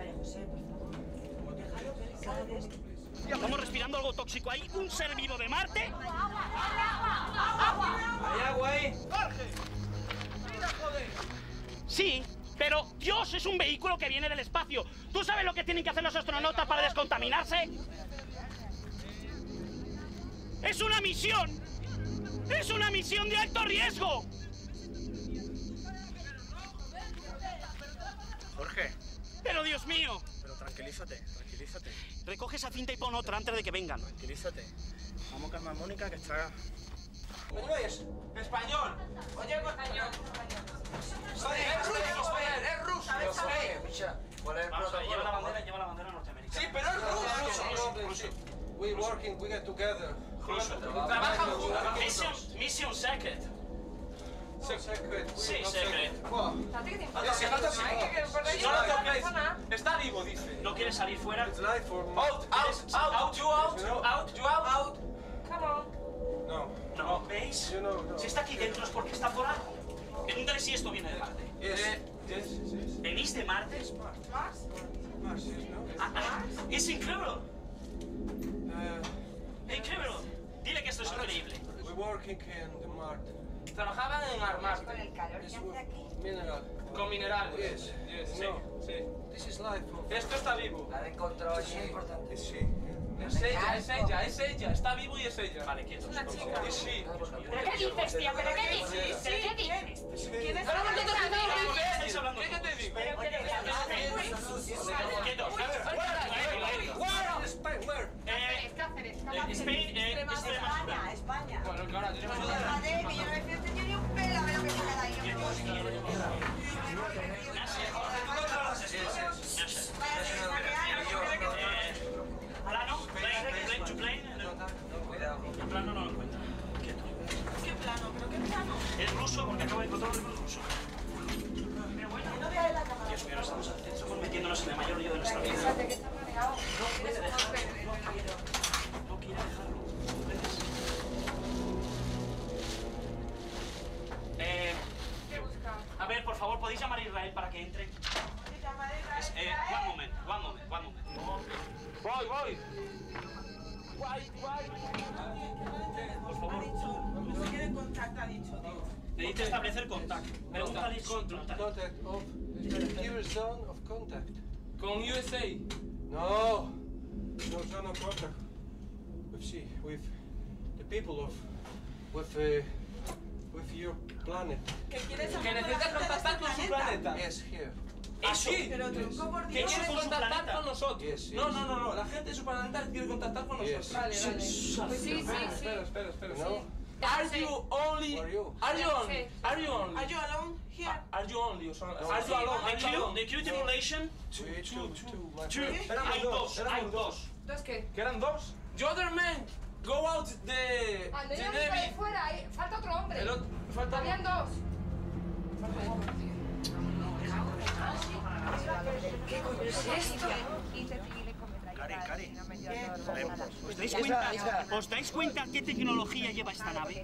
M: Estamos respirando algo tóxico ahí. ¿Un ser vivo de Marte?
E: ¿Hay agua ahí?
M: ¡Jorge! ¡Mira, joder! Sí, pero Dios es un vehículo que viene del espacio. ¿Tú sabes lo que tienen que hacer los astronautas para descontaminarse? ¡Es una misión! ¡Es una misión de alto riesgo!
C: Jorge.
M: ¡Pero Dios mío!
C: Pero tranquilízate, tranquilízate.
M: Recoge esa cinta y pon otra antes de que vengan.
C: Tranquilízate. Vamos a calmar a Mónica que está...
U: Luis, español. Oye, español.
E: Soy es ruso, es ruso. Yo sé, picha. ¿Cuál es el
M: Vamos a ver, lleva la
E: protocolo?
M: bandera, lleva la bandera norteamericana.
U: Sí, pero es ruso.
E: We working, we get together.
U: Trabajan juntos.
M: Mission, mission secret.
E: Secret.
M: Sí, secret.
U: No lo toquéis. Está vivo, dice.
M: ¿No quieres salir fuera?
E: It's life for
U: Out, out, out, you out, out, you out, out.
K: Come on.
E: No.
M: No, ¿veis?
E: You know, no.
M: Si está aquí dentro es porque está por algo. Pregúntale si esto viene de Marte.
E: Yes. Yes, yes.
M: ¿Venís de Marte?
E: Mars, yes, no?
M: Ah, ah, es increíble.
E: Uh,
M: Increíble. Dile que esto es increíble.
E: we working in the Mart.
U: Trabajaban en Armarte.
J: Con el calor que hace aquí.
E: Mineral.
U: Con minerales.
E: Yes, yes.
U: Sí,
E: No.
U: sí.
E: This is life for...
U: Esto está vivo.
E: La de encontrado allí. Importante. Sí.
D: Es ella, es ella, es ella. Está vivo y es ella.
M: Vale, quieto.
D: Es una chica. Y sí.
O: ¿Pero qué dices, tío? ¿Pero qué dices? ¿Pero qué dices? ¿Quién es?
D: Pero no te estoy diciendo
M: ¿Qué estáis hablando?
D: ¿Qué te digo?
M: Quietos.
D: Where?
M: Eh,
O: Cáceres,
M: Spain, eh, Extremadura.
F: España.
D: Bueno, claro, yo no me
F: Madre, que yo no me fío este tío ni un pelo a ver lo que saca de ahí.
M: Ahora no, plane to plane. El plano no lo encuentro. Quieto.
J: ¿Qué plano? ¿Pero qué plano?
M: Es ruso porque acabo de encontrar un ruso. Pero bueno, Dios mío, no estamos, estamos metiéndonos en el mayor lío de nuestra vida.
O: Fíjate que está mareado.
M: No puede dejarlo, no quiere. No quiere dejarlo. ¿Ves? Eh,
O: ¿Qué busca?
M: a ver, por favor, ¿podéis llamar a Israel para que entre? Es, eh, one moment, one moment, one moment.
D: Voy, voy.
M: Por favor.
J: No se quiere contacto, ha dicho, tío.
M: Necesito establecer contacto. Pregúntale,
H: Contact, contact of secure zone of contact.
D: Con U S A.
H: No, no zone of contact. With she, with the people of, with, uh, with your planet.
J: ¿Qué quieres
D: Que necesitas contactar con su planeta.
H: Yes, here.
D: ¿Así?
J: Pero tronco por
D: Que
J: Dios.
D: quiere contactar con nosotros.
H: Yes, yes.
D: No, no, no, no. La gente de su planeta quiere contactar con nosotros.
J: Vale, vale. Pues sí, sí, sí.
D: Espera, espera, espera.
H: No.
D: Are you only?
H: Who are you?
D: Are you only? Are you only?
J: Are you alone here?
D: Are you only? O sea,
H: No.
D: Are you alone?
M: The
D: Are you
M: Q,
D: alone?
M: the Q tripulation.
H: Two, two, two, my
M: Two.
H: friend.
M: Hay dos, hay dos.
O: ¿Dos qué?
D: ¿Que eran dos? The other man, go out the,
O: Ande,
D: the
O: yo no de
D: Navy.
O: fuera, ahí falta otro hombre.
D: El otro, falta
O: Habían dos. ¿Qué coño es esto?
M: Cari, Cari. ¿Os dais cuenta? ¿Os dais cuenta qué tecnología lleva esta nave?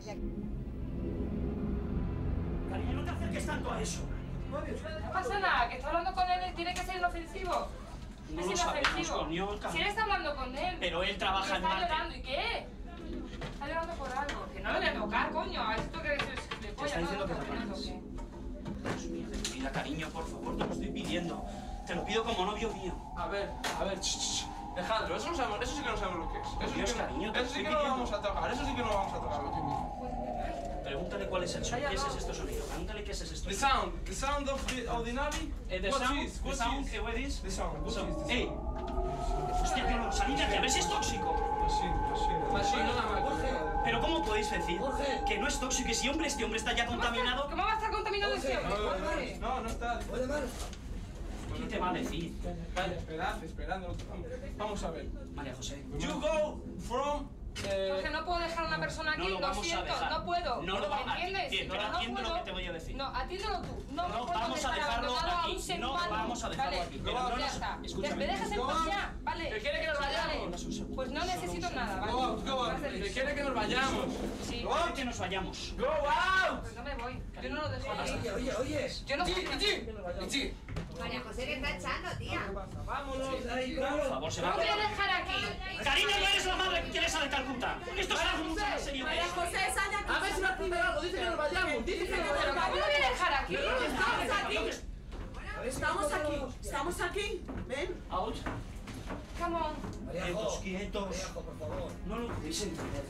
M: Cariño, no te acerques tanto a eso.
O: No pasa nada, que está hablando con él, tiene que ser inofensivo.
M: No
O: es
M: lo sabemos,
O: inofensivo.
M: coño.
O: Si él está hablando con él.
M: Pero él trabaja
O: y
M: en
O: está
M: Marte.
O: llorando, ¿y qué? Está llorando por algo. Que no le voy a tocar, coño. A esto que es de polla,
M: está
O: no,
M: diciendo
O: no,
M: que
O: no,
M: te
O: no,
M: pares.
O: no,
M: Dios mío, de tu vida, cariño, por favor, te lo estoy pidiendo. Te lo pido como novio mío.
D: A ver, a ver, ch, ch, Alejandro, eso, no sabemos, eso sí que no sabemos lo que es. Eso
M: Dios,
D: sí que,
M: cariño, te
D: eso sí
M: estoy
D: que no lo
M: pidiendo.
D: vamos a tocar, eso sí que no lo vamos a tocar.
M: Pregúntale cuál es el sonido. ¿Qué es este sonido? Pregúntale qué es este
D: The
M: sonido.
D: sound, the sound of the, of the Navi.
M: Eh, the
D: What
M: sound,
D: is,
M: the
D: what
M: sound,
D: is?
M: eh, what is?
D: The sound, what
M: Sound.
D: is the
M: ¡Ey! Hostia, tío, salid de aquí, a ver si es tóxico.
H: Machine, machine.
D: Machine, no la máquina.
M: Pero ¿cómo podéis decir que no es tóxico? Que si hombre, este hombre está ya contaminado.
O: ¿Cómo va a estar contaminado este hombre?
D: No, no está.
M: ¿Qué te va a decir?
D: Vale, esperad, esperad, no lo tocamos. Vamos a ver.
M: María José.
D: You go from... eh,
O: Porque no puedo dejar a una persona aquí,
M: No lo
O: lo,
M: vamos a
O: siento,
M: dejar.
O: no puedo.
M: No lo vamos a-
O: ¿Entiendes?
M: Bien, pero
O: no
M: atiende lo
O: puedo.
M: que te voy a decir.
O: No, atiéndelo tú. No,
M: No
O: puedo
M: vamos a
O: dejar
M: dejarlo
O: abandonado a un
M: aquí.
O: ser
M: No
O: humano.
M: vamos a dejarlo
O: Vale,
M: aquí. Pero
O: ya
M: no nos-
O: está.
M: escúchame.
O: ¿Me dejas en
D: Go
O: paz
D: on.
O: ya? Vale.
D: ¿Que quiere que nos vayamos?
O: Vale. Pues no necesito nada, ¿vale?
D: Go out, go out.
O: Vas a
D: Que quiere que nos vayamos.
O: Sí.
M: Go out. Que nos vayamos.
D: Go out.
O: Pues no me voy. Yo no lo dejo aquí.
E: Oye, oye, oye.
O: Yo no
D: Ichi,
O: soy
D: Ichi, Ichi.
F: María José, ¿qué está echando, tía?
E: Vámonos, ahí,
M: Por
E: claro.
M: favor, se
O: No
M: va.
O: voy a dejar aquí.
M: Cariño, no eres la madre Teresa de Calcuta. Esto es algo mucho más serio que
J: María
M: esto.
J: José, sal de aquí.
D: A ver si va a primero algo. Dice que nos vayamos. Dice que nos
O: Pero ¿cómo
D: vayamos.
O: lo voy a dejar aquí?
J: Estamos aquí. Estamos aquí. Estamos aquí. Ven.
M: Out.
O: Come on.
M: Quietos, quietos.
E: Mariajo, por favor.
M: No lo podéis entender.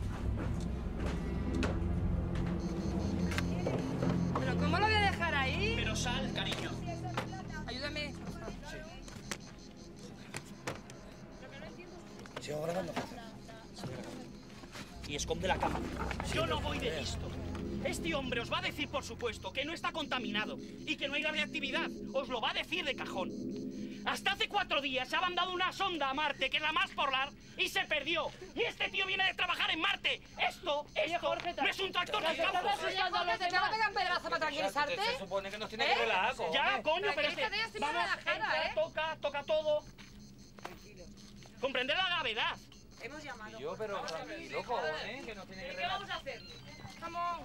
O: ¿Pero cómo lo voy a dejar ahí?
M: Pero sal, cariño.
O: Ayúdame.
E: Sigo grabando.
M: Y esconde la cámara. Yo no voy de listo. Este hombre os va a decir, por supuesto, que no está contaminado y que no hay radiactividad. Os lo va a decir de cajón. Hasta hace cuatro días se ha mandado una sonda a Marte, que es la más polar, y se perdió. Y este tío viene de trabajar en Marte. Esto, esto, no es un tractor de campo.
O: ¿Te pegan pedrazo para tranquilizarte?
S: Se supone que nos tiene
O: ¿Eh?
S: que relajar. cojones.
M: Ya, coño, pero es que...
O: Tranquilízate, estoy muy
M: Vamos,
O: relajada,
M: entra,
O: ¿eh?
M: toca, toca todo. Comprender la gravedad.
J: Hemos llamado.
S: Yo, pero tranquilo, cojones, que nos tiene que
O: ¿Qué
S: relajar.
O: vamos a hacer? Come on.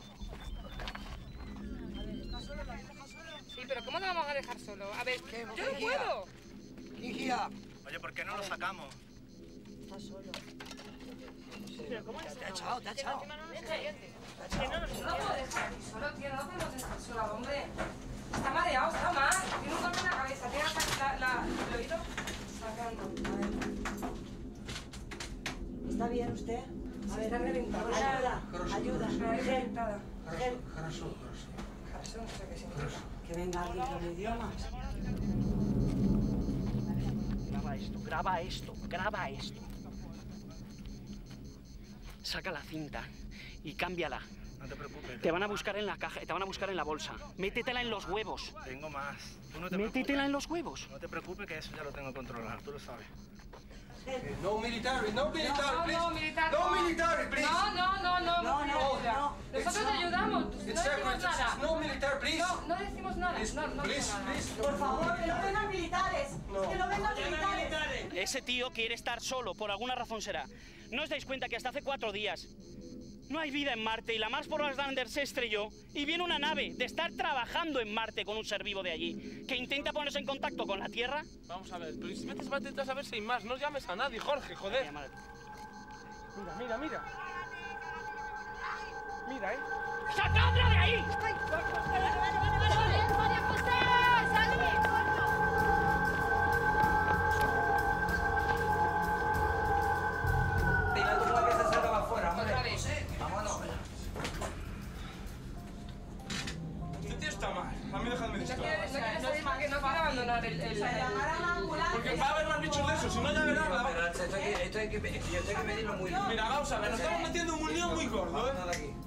O: Sí, pero ¿cómo lo vamos a dejar solo? A ver, yo no puedo.
E: Gigia.
C: Oye, ¿por qué no lo sacamos?
J: Está solo.
O: ¿Pero cómo
E: Te ha echado, te ha echado.
O: Que no nos No puedo dejar aquí solo, tío, no podemos dejar solo, hombre. Está mareado, está mal. Tiene un golpe en la cabeza, tiene la, la, la, el oído sacando. complicada.
E: Хорошо, хорошо, хорошо.
O: Хорошо, no sé qué significa. Que venga alguien con idiomas.
M: Graba esto, graba esto, graba esto. Saca la cinta y cámbiala.
C: No te preocupes.
M: Te van a buscar en la caja, te van a buscar en la bolsa. Métetela en los huevos.
C: Tengo más. Tú no te
M: Métetela
C: preocupes.
M: en los huevos.
C: No te preocupes que eso ya lo tengo controlado, tú lo sabes.
E: No military, no military,
K: No,
E: please.
K: no, militar.
E: No military, please.
K: No, no, no, no.
O: No, no,
K: mira,
O: no.
K: Nosotros
E: It's-
K: ayudamos. No
E: it's
K: decimos
E: separate.
K: nada.
E: No military, please.
K: No, no decimos nada.
E: Please,
K: No, no
E: please,
K: decimos nada.
E: please.
O: Por favor, que no vengan militares. Que no vengan militares.
M: Ese tío quiere estar solo, por alguna razón será. ¿No os dais cuenta que hasta hace cuatro días no hay vida en Marte y la Mars Forward se estrelló y viene una nave de estar trabajando en Marte con un ser vivo de allí que intenta ponerse en contacto con la Tierra?
C: Vamos a ver, pero si metes patitas a ver si hay más, no llames a nadie, Jorge, joder. Mira, mira, mira. Mira, eh.
M: ¡Sacadla de ahí!
I: ¡María José! ¡Salid!
E: Dile tú la que se salga para afuera, hombre.
K: Otra vez.
E: Vámonos.
C: Este tío está mal. A mí déjame de
K: No
C: estar.
K: quiere, no quiere salir porque no quiere abandonar el... el,
C: Porque va a haber más bichos de esos, si no ya verás. la-
E: Pero esto hay que, esto hay que, esto hay que medirlo muy bien.
C: Mira, vamos a ver, nos estamos metiendo en un lío muy gordo, ¿eh?
E: Nada aquí.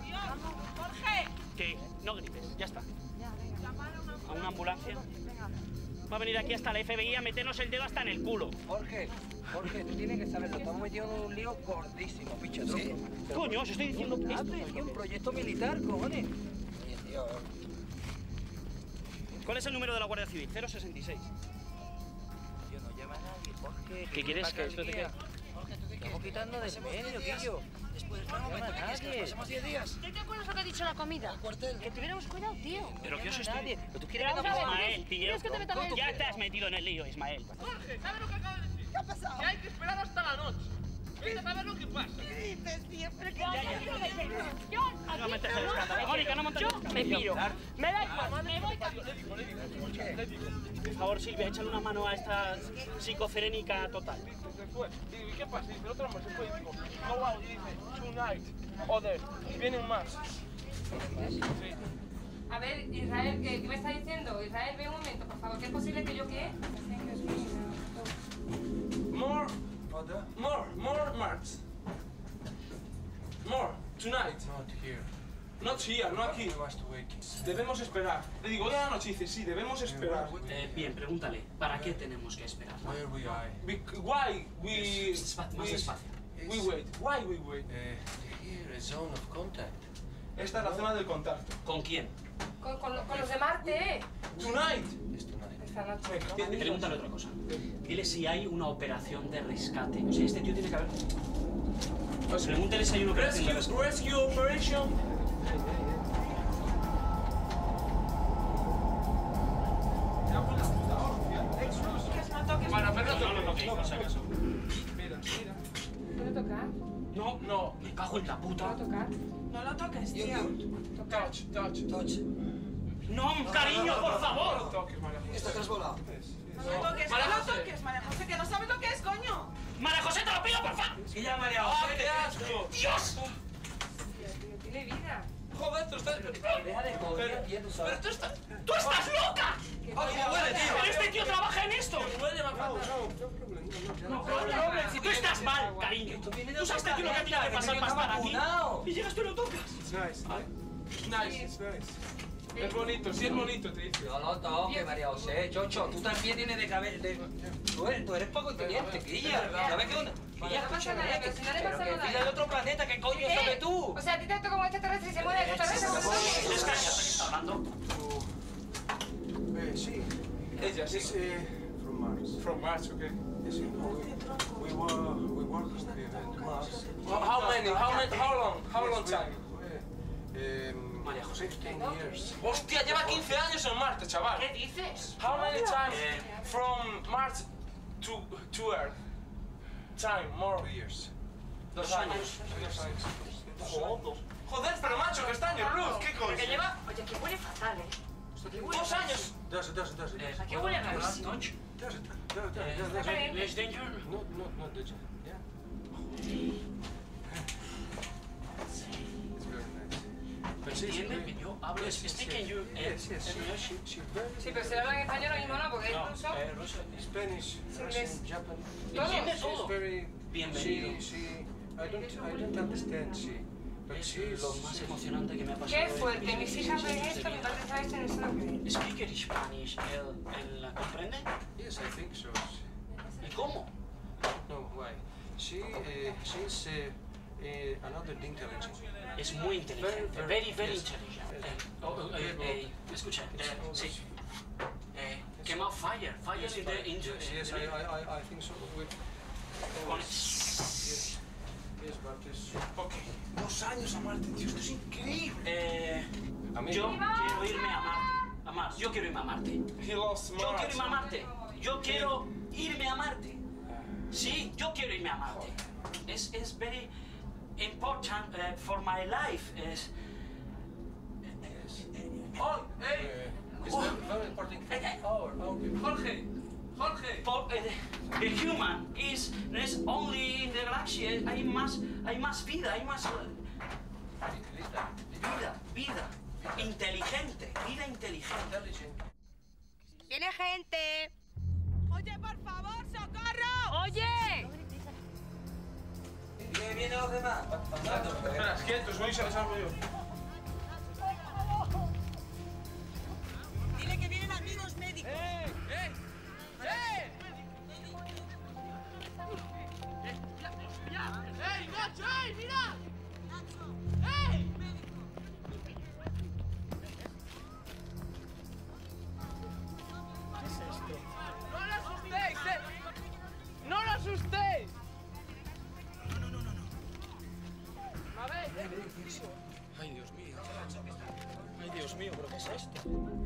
M: Que no grites, ya está. A una ambulancia. Va a venir aquí hasta la F B I a meternos el dedo hasta en el culo.
E: Jorge, Jorge, tú tienes que saberlo. Estamos metidos en un lío gordísimo, picho. ¿Sí?
M: Coño, os estoy diciendo que esto...
E: Es un proyecto militar, cojones. Oye, tío.
M: ¿Cuál es el número de la Guardia Civil? cero sesenta y seis.
E: Tío, no llama a nadie, Jorge.
M: ¿Qué quieres que esto te quede?
E: Estamos quitando de medio, Quillo. Después no llama a nadie. Pasamos diez días.
I: ¿Qué te acuerdas lo que ha dicho la comida? Que tuviéramos cuidado, tío.
M: Pero que os
E: No
M: estoy...
E: nadie. Pero tú quieres
I: Vamos
E: que
I: a ver,
E: hagamos-
M: Ismael, tío.
I: ¿Quieres que te meta en el-
M: Ya te has metido en el lío, Ismael.
C: Jorge, ¿sabes lo que acabo de decir? ¿Qué ha pasado? Que hay que esperar hasta la noche. Vete a saber lo que pasa.
O: ¿Qué dices, tío? Pero que
K: Yo,
M: No metes el escándalo. Mónica, no montes el escándalo.
K: me piro. Me da igual, me voy también.
M: Por favor, Silvia, échale una mano a esta psicocerénica total.
C: Se fue. ¿Y qué pasa? Dice, el otro hombre se fue y dijo, go out, y dice, tonight, other. Y vienen más. Sí.
K: A ver, Israel, ¿qué, qué me está diciendo? Israel, ve un momento, por favor. ¿Qué es posible que yo qué?
C: More, more, more March. More, tonight.
E: Not here.
C: Not here, no aquí.
E: We must wait.
C: Debemos esperar. Le digo, hoy a la noche dice, sí, debemos esperar.
M: Eh, bien, pregúntale, ¿para qué tenemos que esperar?
E: Where we are.
C: Bec- why we...
M: Despacio, más
C: we-
M: despacio.
C: We wait. Why we wait?
E: Uh, here, a zone of contact.
C: Esta es la zona del contacto.
M: ¿Con quién?
K: Con, con, lo- con los de Marte, ¿eh?
C: Tonight.
E: It's tonight.
K: Esta noche.
M: Pregúntale otra cosa. Dile si hay una operación de rescate. O sea, este tío tiene que haber... Pues pregúntale si hay una operación de
C: Rescue,
M: rescate.
C: rescue operation. Para, pero
M: No, no lo toquéis, por si acaso.
C: Mira, mira.
K: ¿Puedo tocar?
C: No, no.
M: Me cago en la puta.
K: ¿Puedo tocar?
O: no lo toques, tío.
C: Touch, touch.
E: Touch.
M: No, cariño, por
C: No
M: favor.
C: lo toques, María José.
E: Está trasvolado.
O: No lo toques,
C: María
O: no lo
C: José.
O: toques, María José, que no sabes lo que es, coño.
M: María José, te lo pido, por favor.
E: Y ya, María
C: ¡Ah,
E: José.
C: qué asco!
M: ¡Dios!
K: Tiene vida.
C: Joder, tú estás...
E: Deja de joder, tío, tú sabes.
C: Pero tú estás...
M: ¡Tú estás loca!
C: ¡Ay, me huele, tío!
M: ¡Pero este tío trabaja en esto!
C: Me huele, más fatal.
M: No, pero tú estás mal, cariño. Tú sabes este tío lo que tiene que pasar para estar aquí. Y llegas tú y lo tocas.
C: It's nice. It's nice, it's nice. Es bonito, sí es bonito, te dice.
E: No lo toques, María José, chocho. Tú también tienes de cabeza. De... Tú, eres, tú eres poco inteligente, Quilla. ¿Sabes qué onda? Quilla,
K: No pasa nada, pero si no le
E: pero
K: pasa
E: que
K: nada.
E: Quilla es de otro planeta, ¿qué coño
K: ¿Qué?
E: sabes tú?
K: O sea, a ti te toca como extraterrestre y se mueve extraterrestre. ¿cómo te toques?
M: Es cállate que está hablando.
H: Eh, sí.
C: Ella, sí.
H: It's uh, from Mars.
C: From Mars, okay.
H: Yes, you know, we, we were we worked with the Mars.
C: Well, how many? How many? How long? How long time?
H: Um,
M: María José.
H: fifteen years.
C: Hostia, lleva quince años en Marte, chaval.
K: ¿Qué dices?
C: How many times from Mars to to Earth? Time, more.
H: Two years.
C: Dos años.
H: Dos años.
C: Joder. Joder, pero macho, que está en el luz, ¿qué coño?
K: Que lleva... Oye, que huele fatal, ¿eh?
C: Dos años.
H: Does it, does it, does it.
K: ¿A qué huele rarísimo?
H: Does it, does it, does it,
K: Está
H: does it.
K: caliente.
M: ¿Les danger?
H: No, no, no, danger. Yeah. It's very nice.
M: entiende? Yo hablo speaking you.
C: Yes, yes. She, she very.
K: Sí, pero si hablan español mismo, ¿no? Porque
M: No,
K: incluso...
M: eh, ruso.
C: Spanish, Russian, Japanese.
M: ¿Entiende
C: She's
M: todo?
C: very.
M: Bienvenido.
C: She, she, I don't, I don't understand. She, but
M: Es
C: she's.
M: lo más emocionante que me ha pasado.
K: Qué fuerte, mis hijas ven esto, mi padre sabe esto, no sé lo que es.
M: Speaker Spanish, ¿él, él la comprende?
C: Yes, I think so.
M: ¿Y cómo?
C: No, why? She, uh, she's uh, uh, another intelligent.
M: Es muy inteligente,
C: Very,
M: very, very
C: yes.
M: intelligent. Eh, oh, oh, eh, eh, escucha, eh, sí. Eh, quemado fire, fire
C: Yes,
M: in the... in the-
C: yes, yes, I, I, I, I think so. With,
M: Con-
C: yes, yes, but this.
M: Okay.
U: Dos años a Marte, tío, esto es increíble.
M: Eh, yo quiero irme a Marte. A Marte. Yo quiero irme a Marte.
C: He lost
M: Yo quiero
C: Mars.
M: irme a Marte. Yo quiero irme a Marte. Sí, yo quiero irme a Marte. Es, es very important uh, for my life. Es, oh, hey.
C: It's very, very important for our, our people.
M: Jorge, Jorge. For, uh, the human is, is only in the galaxy. Hay más, hay más vida, hay más vida, vida, inteligente, vida inteligente.
F: Viene gente.
R: Oye, por favor, socorro. Oye.
S: ¿Qué vienen los demás?
H: Espera, quietos, voy a salgo yo.
R: Dile que vienen amigos médicos. ¡Eh! ¡Eh! ¡Eh! ¡Ey, Nacho! ¡Ey, mira! ¡Ey! ¿Qué es esto? ¡No lo asustéis! Eh. ¡No lo asustéis! No, no, no, no, no. Mabel.
U: Ay, Dios mío. Ay, Dios mío, ¿pero qué es esto?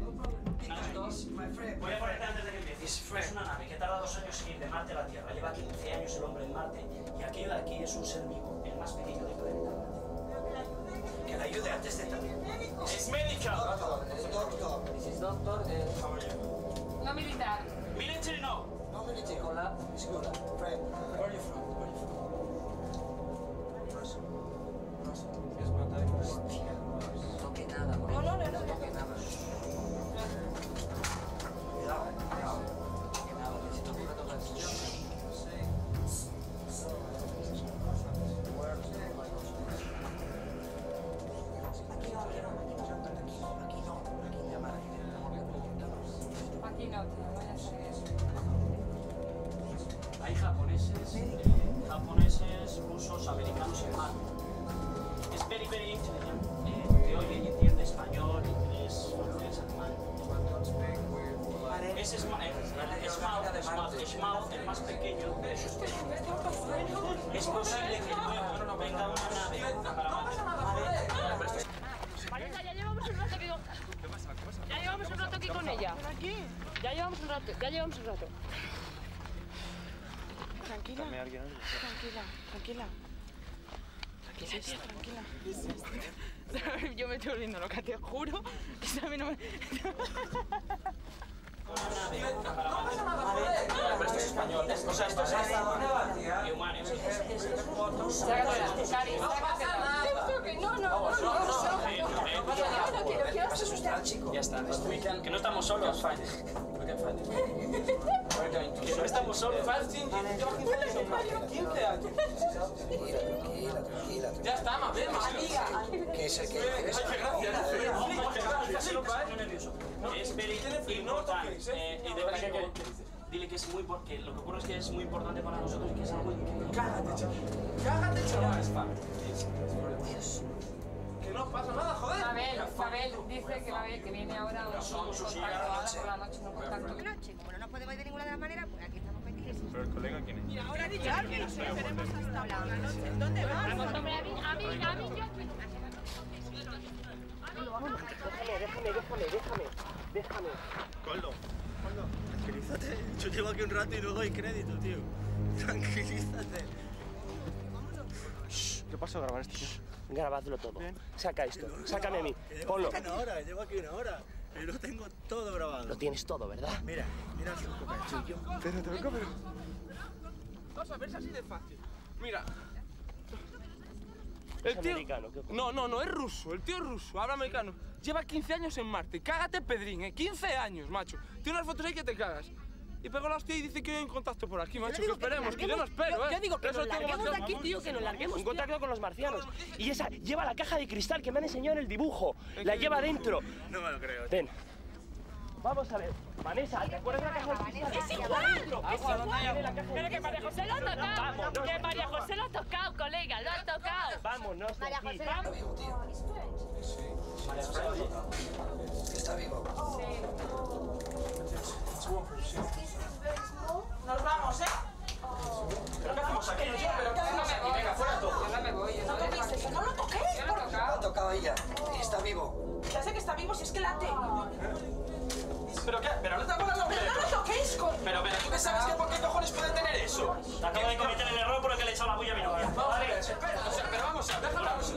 M: Voy a ponerte antes de que empieces. Es una nave que tarda dos años en ir de Marte a la Tierra. Lleva quince años el hombre en Marte y aquello de aquí es un ser vivo, el más pequeño del planeta. Que la ayude antes de también. Es médica.
S: Doctor. This is doctor. Uh,
M: How are you?
K: No militar.
M: Military no.
S: No military. Hola. Hola. Friend. Where are you from? Where are you from? Russian. Russian.
C: Yes, but I was.
S: No toque nada, por
K: No, no, no,
S: no
K: no.
S: toque nada. Cuidado, eh, cuidado. No toque nada, que si te ocurre tocar el
K: Aquí no, tío, vaya a ser eso.
M: Hay japoneses, eh, japoneses, rusos, americanos y más. Es very, very intelligent. Eh, que oye y entiende español, inglés, francés, alemán. Ese es, ma- eh, es Mao, es Mao, es Mao, el más pequeño. Es posible que luego venga una nave para Marte.
K: Vanessa, ya llevamos un rato aquí con... Ya llevamos un rato aquí con ella. Ya llevamos un rato, ya llevamos un rato.
J: Tranquila. Tranquila, tranquila. Tranquila, tía, tranquila. Yo me estoy volviendo loca, te juro. Que a mí no me...
M: Pero esto es español, o sea, esto es humanos.
K: Sácatela, Cari, sácatela. No, no, no, no, no. No quiero, quiero asustar.
M: Ya está, que no estamos solos. Que no estamos solos.
S: quince años. Tranquila, tranquila.
M: Ya está, más bien, más
S: Que es el que...
M: Es very important. Eh, y de verdad que dile que es muy porque lo que ocurre es que es muy importante para nosotros y que es algo increíble.
C: Cágate, chaval. Cágate, chaval. Que no pasa nada, joder.
K: Mabel, Mabel dice que Mabel que viene ahora un contacto ahora por la noche, un contacto.
F: Noche, como no nos podemos ir de ninguna de las maneras, pues aquí estamos metidos.
C: Pero el colega, ¿quién es?
R: Mira, ahora ha dicho que nos esperemos hasta por la noche. ¿Dónde vas?
K: A mí, a mí, a mí, yo...
W: Déjame, déjame, déjame, déjame, déjame.
A: Coldo, Coldo, tranquilízate. Yo llevo aquí un rato y no doy crédito, tío. Tranquilízate.
W: ¿Qué pasó? ¿Grabar esto? Grabadlo todo. Saca esto, sácame a mí. Ponlo.
A: Llevo aquí una hora, llevo aquí una hora. Pero tengo todo grabado.
W: Lo tienes todo, ¿verdad?
A: Mira, mira el truco que he hecho yo.
C: Pero te vengo, pero... Vamos a ver si así de fácil. Mira. El tío...
W: americano, ¿qué ocurre?
C: No, no, no, es ruso. El tío es ruso, habla americano. Lleva quince años en Marte. Cágate, Pedrín, ¿eh? quince años, macho. Tiene unas fotos ahí que te cagas. Y pegó la hostia y dice que hay un contacto por aquí, macho. Que esperemos, que yo no espero,
W: yo,
C: ¿eh?
W: yo digo que
C: Eso
W: nos
C: tengo
W: larguemos de
C: más-
W: aquí, tío, que nos larguemos. Un contacto con los marcianos. Y esa lleva la caja de cristal que me han enseñado en el dibujo. La lleva dentro.
A: No me lo creo.
W: Ven. Vamos a ver. Vanessa, ¿te acuerdas de la caja de cristal?
O: Es igual, es igual.
W: Pero que María José lo ha tocado. Vámonos.
O: Que María José lo ha tocado, colega, lo ha tocado.
W: Vámonos de
O: María
W: aquí.
O: José, vamos.
S: Está vivo.
J: Nos vamos, ¿eh?
S: ¿Pero qué hacemos aquí? Yo, ¿pero qué hacemos aquí? Venga, fuera todo. Yo no me voy.
J: No toquéis eso, no lo toquéis.
S: Yo lo he tocado. Lo ha tocado ella. Y está vivo.
J: Ya sé que está vivo, si es que late.
S: ¿Pero qué? ¿Pero no te acuerdas lo que
J: Pero no lo toquéis, coño.
S: Pero, pero, ¿tú qué sabes que por qué cojones puede tener eso?
W: Acabo de cometer el error por el que le he echado la bulla a mi novia.
S: Vamos a ver, espera, o sea, pero vamos a ver, déjalo hablar.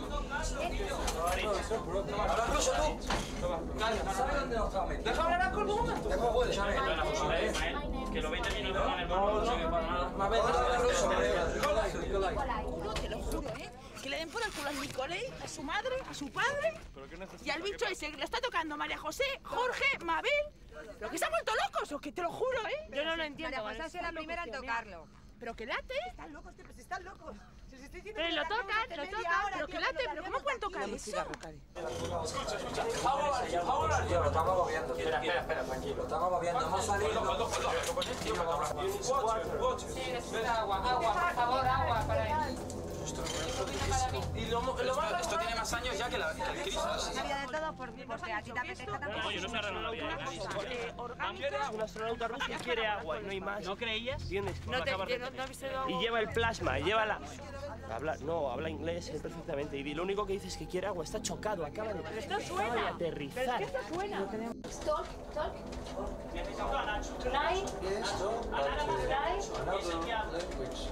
S: Habla ruso tú. Calla, ¿sabes dónde nos estamos metiendo?
C: Deja hablar con un momento.
S: ¿Cómo puede?
W: Que lo veinte minutos con el móvil no sirve para nada.
S: A ver, déjalo ruso. Nicolai, Nicolai.
J: Juro, te lo juro, ¿eh? Que le den por el culo a Nicolai, a su madre, a su padre. Y al bicho ese que le está tocando María José, Jorge, Mabel. ¿Pero que se han vuelto locos o que te lo juro, eh?
O: Yo no lo entiendo.
F: María José ha sido la primera en tocarlo.
J: Pero que late.
F: Están locos, tío, pues están locos. Si os estoy diciendo
O: Pero
F: que
O: lo
F: larguemos
O: tocan,
F: hace
O: lo
F: media
O: tocan,
F: hora,
J: Pero
F: tío,
J: que late,
F: nos
J: pero ¿cómo pueden tocar eso?
S: Escucha, escucha. Yo lo estamos moviendo. Espera, espera, espera, tranquilo. Lo estamos moviendo. Hemos salido.
O: Sí, necesita agua, agua, por favor, agua para él.
S: Y lo, lo esto, esto tiene más años ya que, la, que el Cristo.
F: Había de todo por, porque a ti te apetezca tampoco.
W: No, yo no sé arreglar la vida de nadie. Un astronauta ruso quiere agua y no hay más. ¿No creías? ¿Entiendes?
O: No te no, no habéis oído
W: Y lleva el plasma, lleva la... Habla, no, habla inglés él perfectamente. Y lo único que dice es que quiere agua. Está chocado, acaba de,
O: Pero esto
W: acaba de
O: suena.
W: aterrizar.
O: Pero es que esto suena.
L: Talk, talk.
S: Tonight. Yes, no, but uh,
L: Tonight.
S: another language.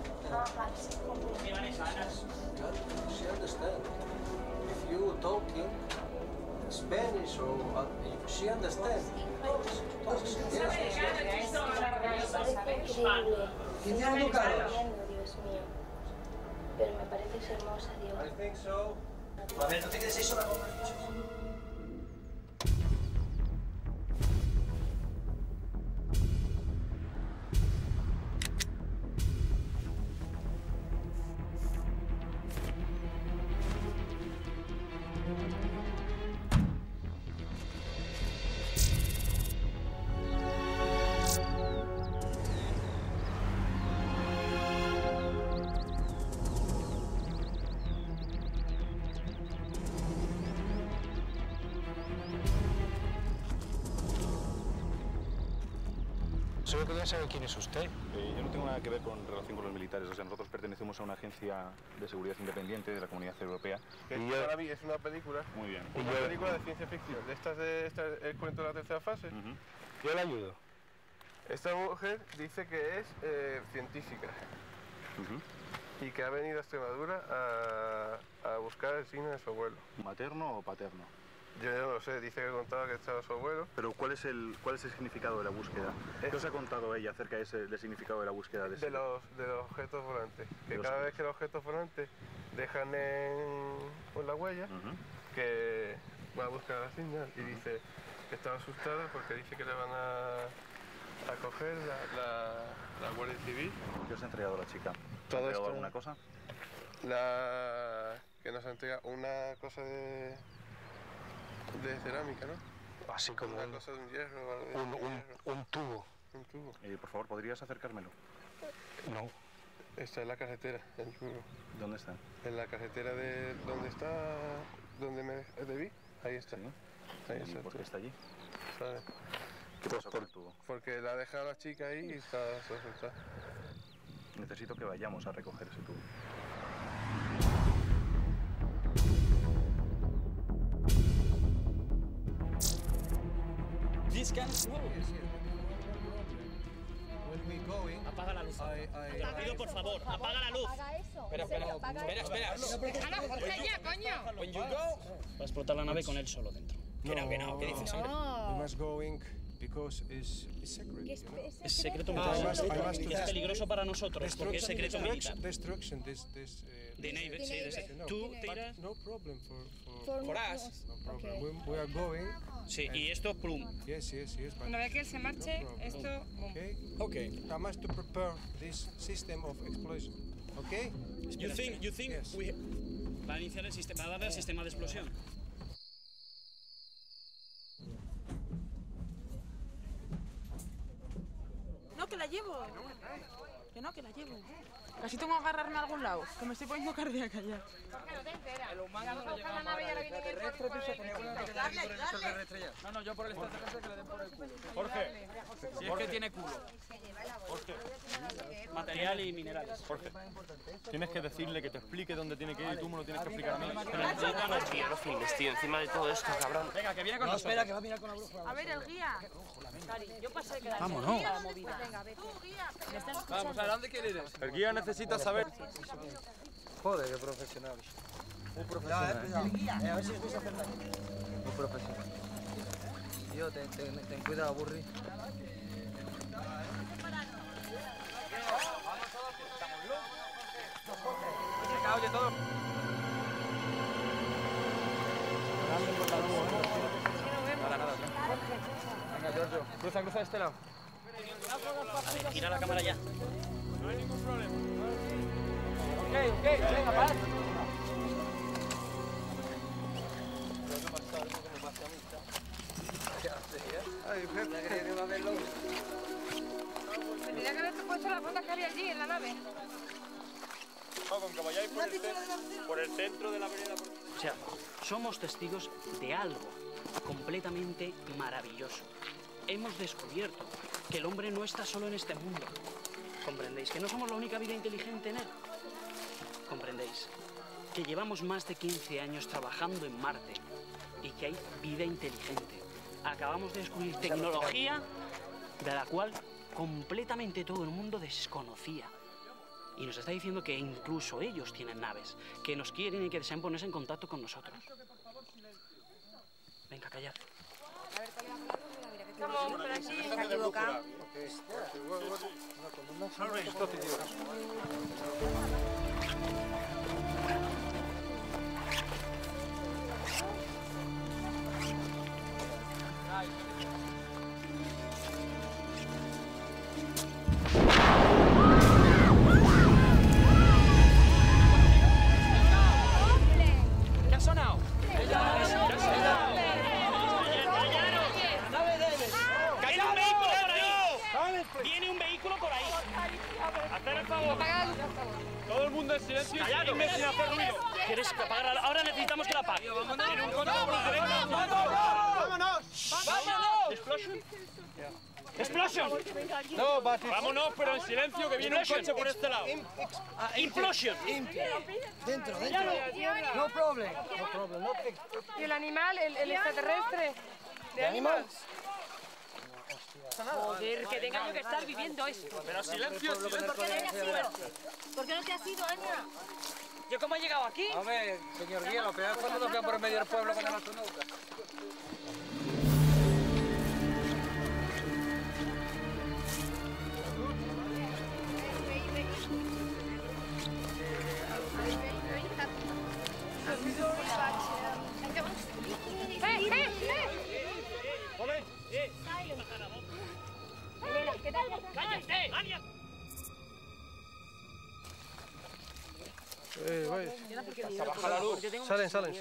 S: She understands. If you talking Spanish or uh, she understands.
L: Increíble.
S: Increíble, Carlos.
L: Dios mío. Pero me pareces hermosa, Dios.
S: I think so. A ver, no te quedes ahí sola.
G: Solo quería saber quién es usted.
N: Eh, yo no tengo nada que ver con relación con los militares. O sea, nosotros pertenecemos a una agencia de seguridad independiente de la Comunidad Europea.
H: Que
N: Y
H: esto
N: yo-
H: para mí es una película.
N: Muy bien.
H: Una
N: Y yo-
H: película de ciencia ficción. De estas de esta, el cuento de la tercera fase.
G: Yo le ayudo.
H: Esta mujer dice que es eh, científica. Y que ha venido a Extremadura a, a buscar el signo de su abuelo.
N: ¿Materno o paterno?
H: Yo no lo sé, dice que contaba que estaba su abuelo.
N: Pero ¿cuál es el, cuál es el significado de la búsqueda? ¿Qué os ha contado ella acerca de ese, del significado de la búsqueda de ese?
H: De los, de los objetos volantes. Que
N: De los
H: cada vez que los objetos volantes dejan en, en la huella, que va a buscar la señal. Y dice que estaba asustada porque dice que le van a, a coger la, la, la Guardia Civil.
N: ¿Qué os ha entregado la chica? ¿Te
H: Todo
N: ha entregado
H: esto-
N: alguna cosa?
H: La que nos entrega una cosa de, de cerámica, ¿no?
G: Así como
H: una
G: un-
H: cosa de un hierro. o algo de
G: Un, un,
H: hierro.
G: un tubo.
H: Un tubo.
N: Eh, por favor, ¿podrías acercármelo?
G: No.
H: Esta es la carretera, el tubo.
N: ¿Dónde está?
H: En la carretera de donde está, donde me debí, ahí está. Ahí
N: ¿Y
H: está.
N: por qué está allí?
H: ¿Sabes?
N: ¿Qué pasó con el tubo?
H: Porque la ha dejado la chica ahí y está asustada.
N: Necesito que vayamos a recoger ese tubo.
U: This can slow.
W: Apaga la luz. Te pido, por favor, apaga la luz.
U: Espera, espera, espera, espera.
O: ¡Ana, José, ya, coño!
U: When you go.
W: Va a explotar la nave con él solo dentro.
U: Que no, que no, ¿qué dices, hombre?
H: We must going because it's, it's secret. You know?
M: Es secreto
H: Ah, I
M: militar.
H: must- I must-
M: Es peligroso para nosotros porque es secreto militar.
H: Destruction, this, this, uh,
M: De Navy, sí, de
H: you know,
M: ¿Tú te
H: but
M: irás?
H: no problem for, for,
M: For For us.
H: No problem. We, we are going.
M: Sí,
H: and-
M: y esto, plum.
H: Yes, yes, yes. But
K: Una vez que él se marche,
H: no problem.
K: esto... boom.
H: Okay.
U: Okay.
H: I must to prepare this system of explosion. Okay.
M: You think, you think we... Va a iniciar el sistema, va a darle el sistema de explosión.
J: No, que la llevo. Que no, que la llevo. Casi tengo que agarrarme a algún lado, que me estoy poniendo cardíaca ya.
K: El humano no llega a la nave y ahora viene el
U: No, no, yo por el extraterrestre que le den por el culo.
M: Jorge,
U: Si es que tiene culo.
M: Jorge, material y minerales.
Q: Jorge, tienes que decirle que te explique dónde tiene que ir y tú me lo tienes que explicar a mí.
W: No quiero filmes, tío, encima de todo esto, cabrón.
U: Venga, que viene con
W: No,
U: nosotros.
W: espera, que va
U: a mirar con la bruja.
J: A ver, el guía. Yo pasé que
U: Vámonos.
J: la movida. Tú, guía. ¿Me estás
U: Vamos,
J: escuchando?
U: ¿a dónde quieres ir?
Q: El guía necesita saber.
S: Joder, qué profesional. Muy profesional. Eh, a ver si os vais a hacer daño. Muy profesional. Tío, ten, ten, ten cuidado, Burri.
U: Venga, oye, todo. Nada, nada. Venga, Giorgio. Cruza, cruza de este lado.
M: Vale, gira la cámara ya.
Q: No hay ningún problema.
U: Ok, ok, venga, paz.
K: Tendría que haberte puesto las botas que había allí, en la nave.
Q: No, con que vayáis por el, cen- por el centro de la avenida. por-
M: O sea, somos testigos de algo completamente maravilloso. Hemos descubierto que el hombre no está solo en este mundo. ¿Comprendéis? Que no somos la única vida inteligente en él. ¿Comprendéis? Que llevamos más de quince años trabajando en Marte y que hay vida inteligente. Acabamos de descubrir tecnología de la cual completamente todo el mundo desconocía. Y nos está diciendo que incluso ellos tienen naves, que nos quieren y que desean ponerse en contacto con nosotros. Venga, callad.
K: Estamos por aquí.
F: Se ha equivocado.
U: ¿Qué ha sonado?
M: ¡Viene un vehículo por ahí! ¡Viene un vehículo por ahí!
Q: Hacer el favor.
K: Apaga la luz, por favor.
Q: Todo el mundo en silencio y irme sin hacer ruido.
M: ¿Quieres apagar? Ahora necesitamos que la apague.
Q: Tiene un coche por la derecha.
H: ¡Vámonos!
M: ¡Vámonos! ¿Explosion? ¡Explosion!
Q: No, vámonos, pero en silencio, que viene un
M: Explosion.
Q: coche por este lado.
M: ¡Implosion!
S: Dentro, dentro. No problem. No problem. No big.
K: ¿Y el animal, el, el extraterrestre? ¿De animal?
J: Joder, que tenga yo que estar viviendo esto.
Q: Pero silencio,
J: ¿Por qué no te has ido? ¿Por qué no te has ido, Anya?
M: ¿Yo cómo he llegado aquí?
S: A ver, señor guía, lo peor es cuando nos vean por el medio del pueblo con el astronauta.
K: ¡Eh, eh, eh!
M: ¡Cállate! ¡Anya!
H: Eh, vaya.
Q: Baja la luz.
H: Salen, salen.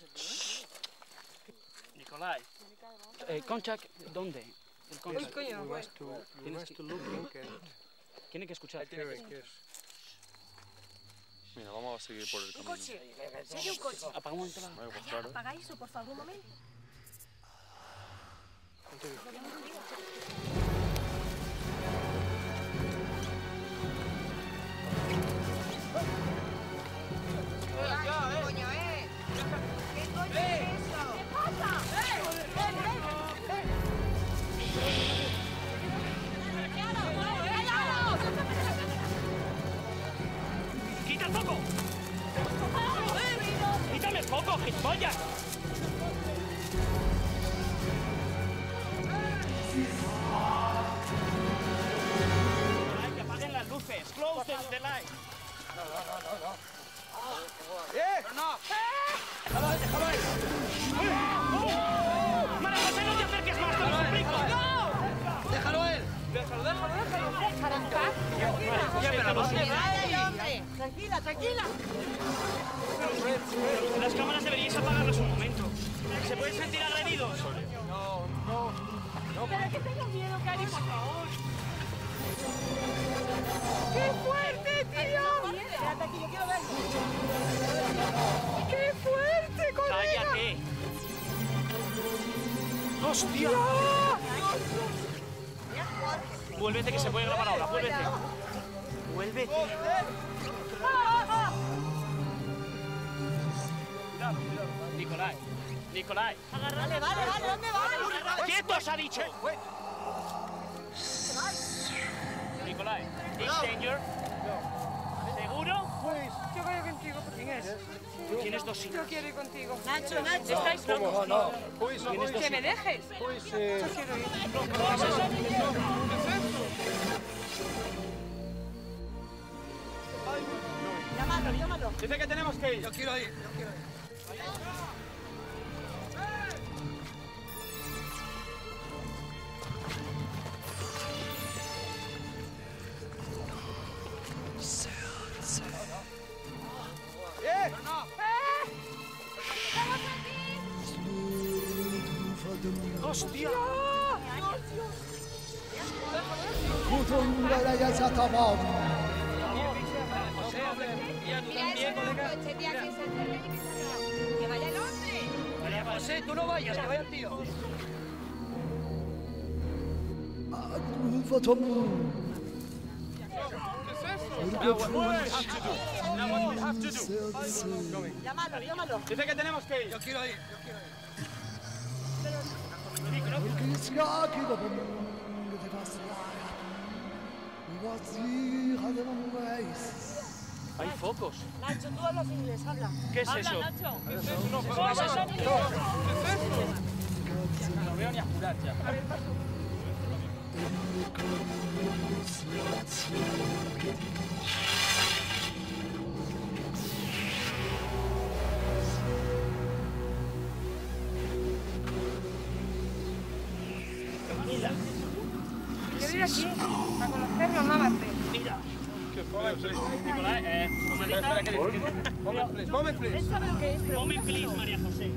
M: Nicolai. Eh, Conchak, ¿dónde? El Conchak.
K: Uy, coño.
H: We must to, we
M: Tienes
H: must
M: que
H: to
M: look.
H: look and
M: Tiene que escuchar.
H: hearing, yes.
Q: Mira, vamos a seguir por el
J: Un
Q: camino.
J: coche. Si hay un coche.
M: Apaga un momento la...
Q: Vale, pues claro.
J: Apaga eso, por favor, un momento.
F: Coño, eh. ¿Qué coño es eso?
J: ¿Qué pasa? ¡Eh! ¡Eh! ¡Eh!
M: ¡Quita el foco! ¡Quítame el foco, gilipollas! de like.
S: No, no, no, no, no.
M: ¡Eh! ¡No! ¡Déjalo ahí, déjalo ahí! ¡María José, no te acerques más, te lo suplico! ¡No! ¡Déjalo él!
C: Déjalo, déjalo, déjalo.
J: Déjalo en paz. Tranquila, tranquila.
M: Las cámaras deberíais apagarlas un momento. ¿Se pueden sentir agredidos?
C: No, no. No.
J: Pero que tengo miedo, Cari, por favor. ¡Qué fuerte, tío! Espérate aquí, yo quiero verlo. ¡Qué fuerte, colega!
M: ¡Cállate! ¡Hostia! Vuélvete, que se puede grabar ahora, vuélvete. Vuélvete. Nicolai, Nicolai.
J: Vale, vale, vale, ¿dónde vas?
M: ¡Quietos, ha dicho! Nicolai, ¿is danger? ¿Seguro?
K: Pues yo voy contigo. ¿Quién es?
M: Tienes dos hijos.
K: Yo quiero ir contigo.
J: Nacho, Nacho.
K: ¿Estáis locos?
G: No, no. Pues,
K: ¿Tienes que me dejes?
G: Pues, eh...
K: Yo quiero ir.
J: Llámalo, llámalo.
C: Dice que tenemos que ir.
S: Yo quiero ir, yo quiero ir.
C: ¡Eh!
M: ¡Hostia!
J: Mira ese coche, tía, que se acerque y que se acerque. ¡Que vaya el hombre!
S: María José, tú no vayas, que vaya el tío.
J: Llámalo, llámalo.
C: Dice que tenemos que ir.
S: Yo quiero ir, yo quiero
M: Hay focos.
J: Nacho, tú hablas inglés, habla.
M: ¿Qué es
J: Habla,
M: eso?
J: Nacho.
C: ¿Qué es eso? No,
J: ¿Cómo
C: ¿qué es eso?
J: son inglés?
C: ¿Qué es eso?
M: No veo ni a jurar ya.
K: Quiero ir aquí, a conocerlo, mámate.
M: Mira.
C: Moment, please.
M: Nicolai, eh,
C: Espera, espera, que dice. Moment, please. Moment, please.
J: Él sabe lo que es, pero...
M: Moment, please, María José.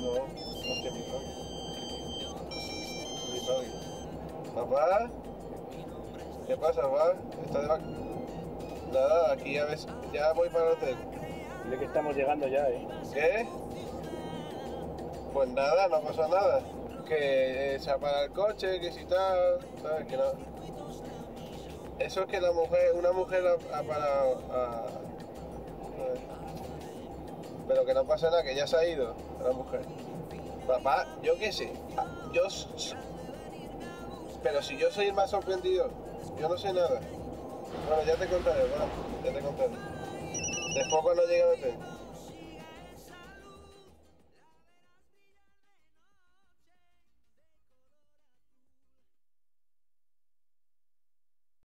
H: No, no estoy en mi novio. Mi novio. ¿Papá? ¿Qué pasa, papá? ¿Está de vac... Nada, aquí ya ves, ya voy para el hotel.
Q: Dile que estamos llegando ya, ¿eh?
H: ¿Qué? Pues nada, no pasa nada. Que eh, se apaga el coche, que si tal, ¿sabes? Que no. Eso es que la mujer, una mujer ha, ha parado a... Pero que no pasa nada, que ya se ha ido la mujer. Papá, yo qué sé, yo... Pero si yo soy el más sorprendido, yo no sé nada. Bueno, ya te contaré, va, ya te contaré. Después cuando llegue al hotel.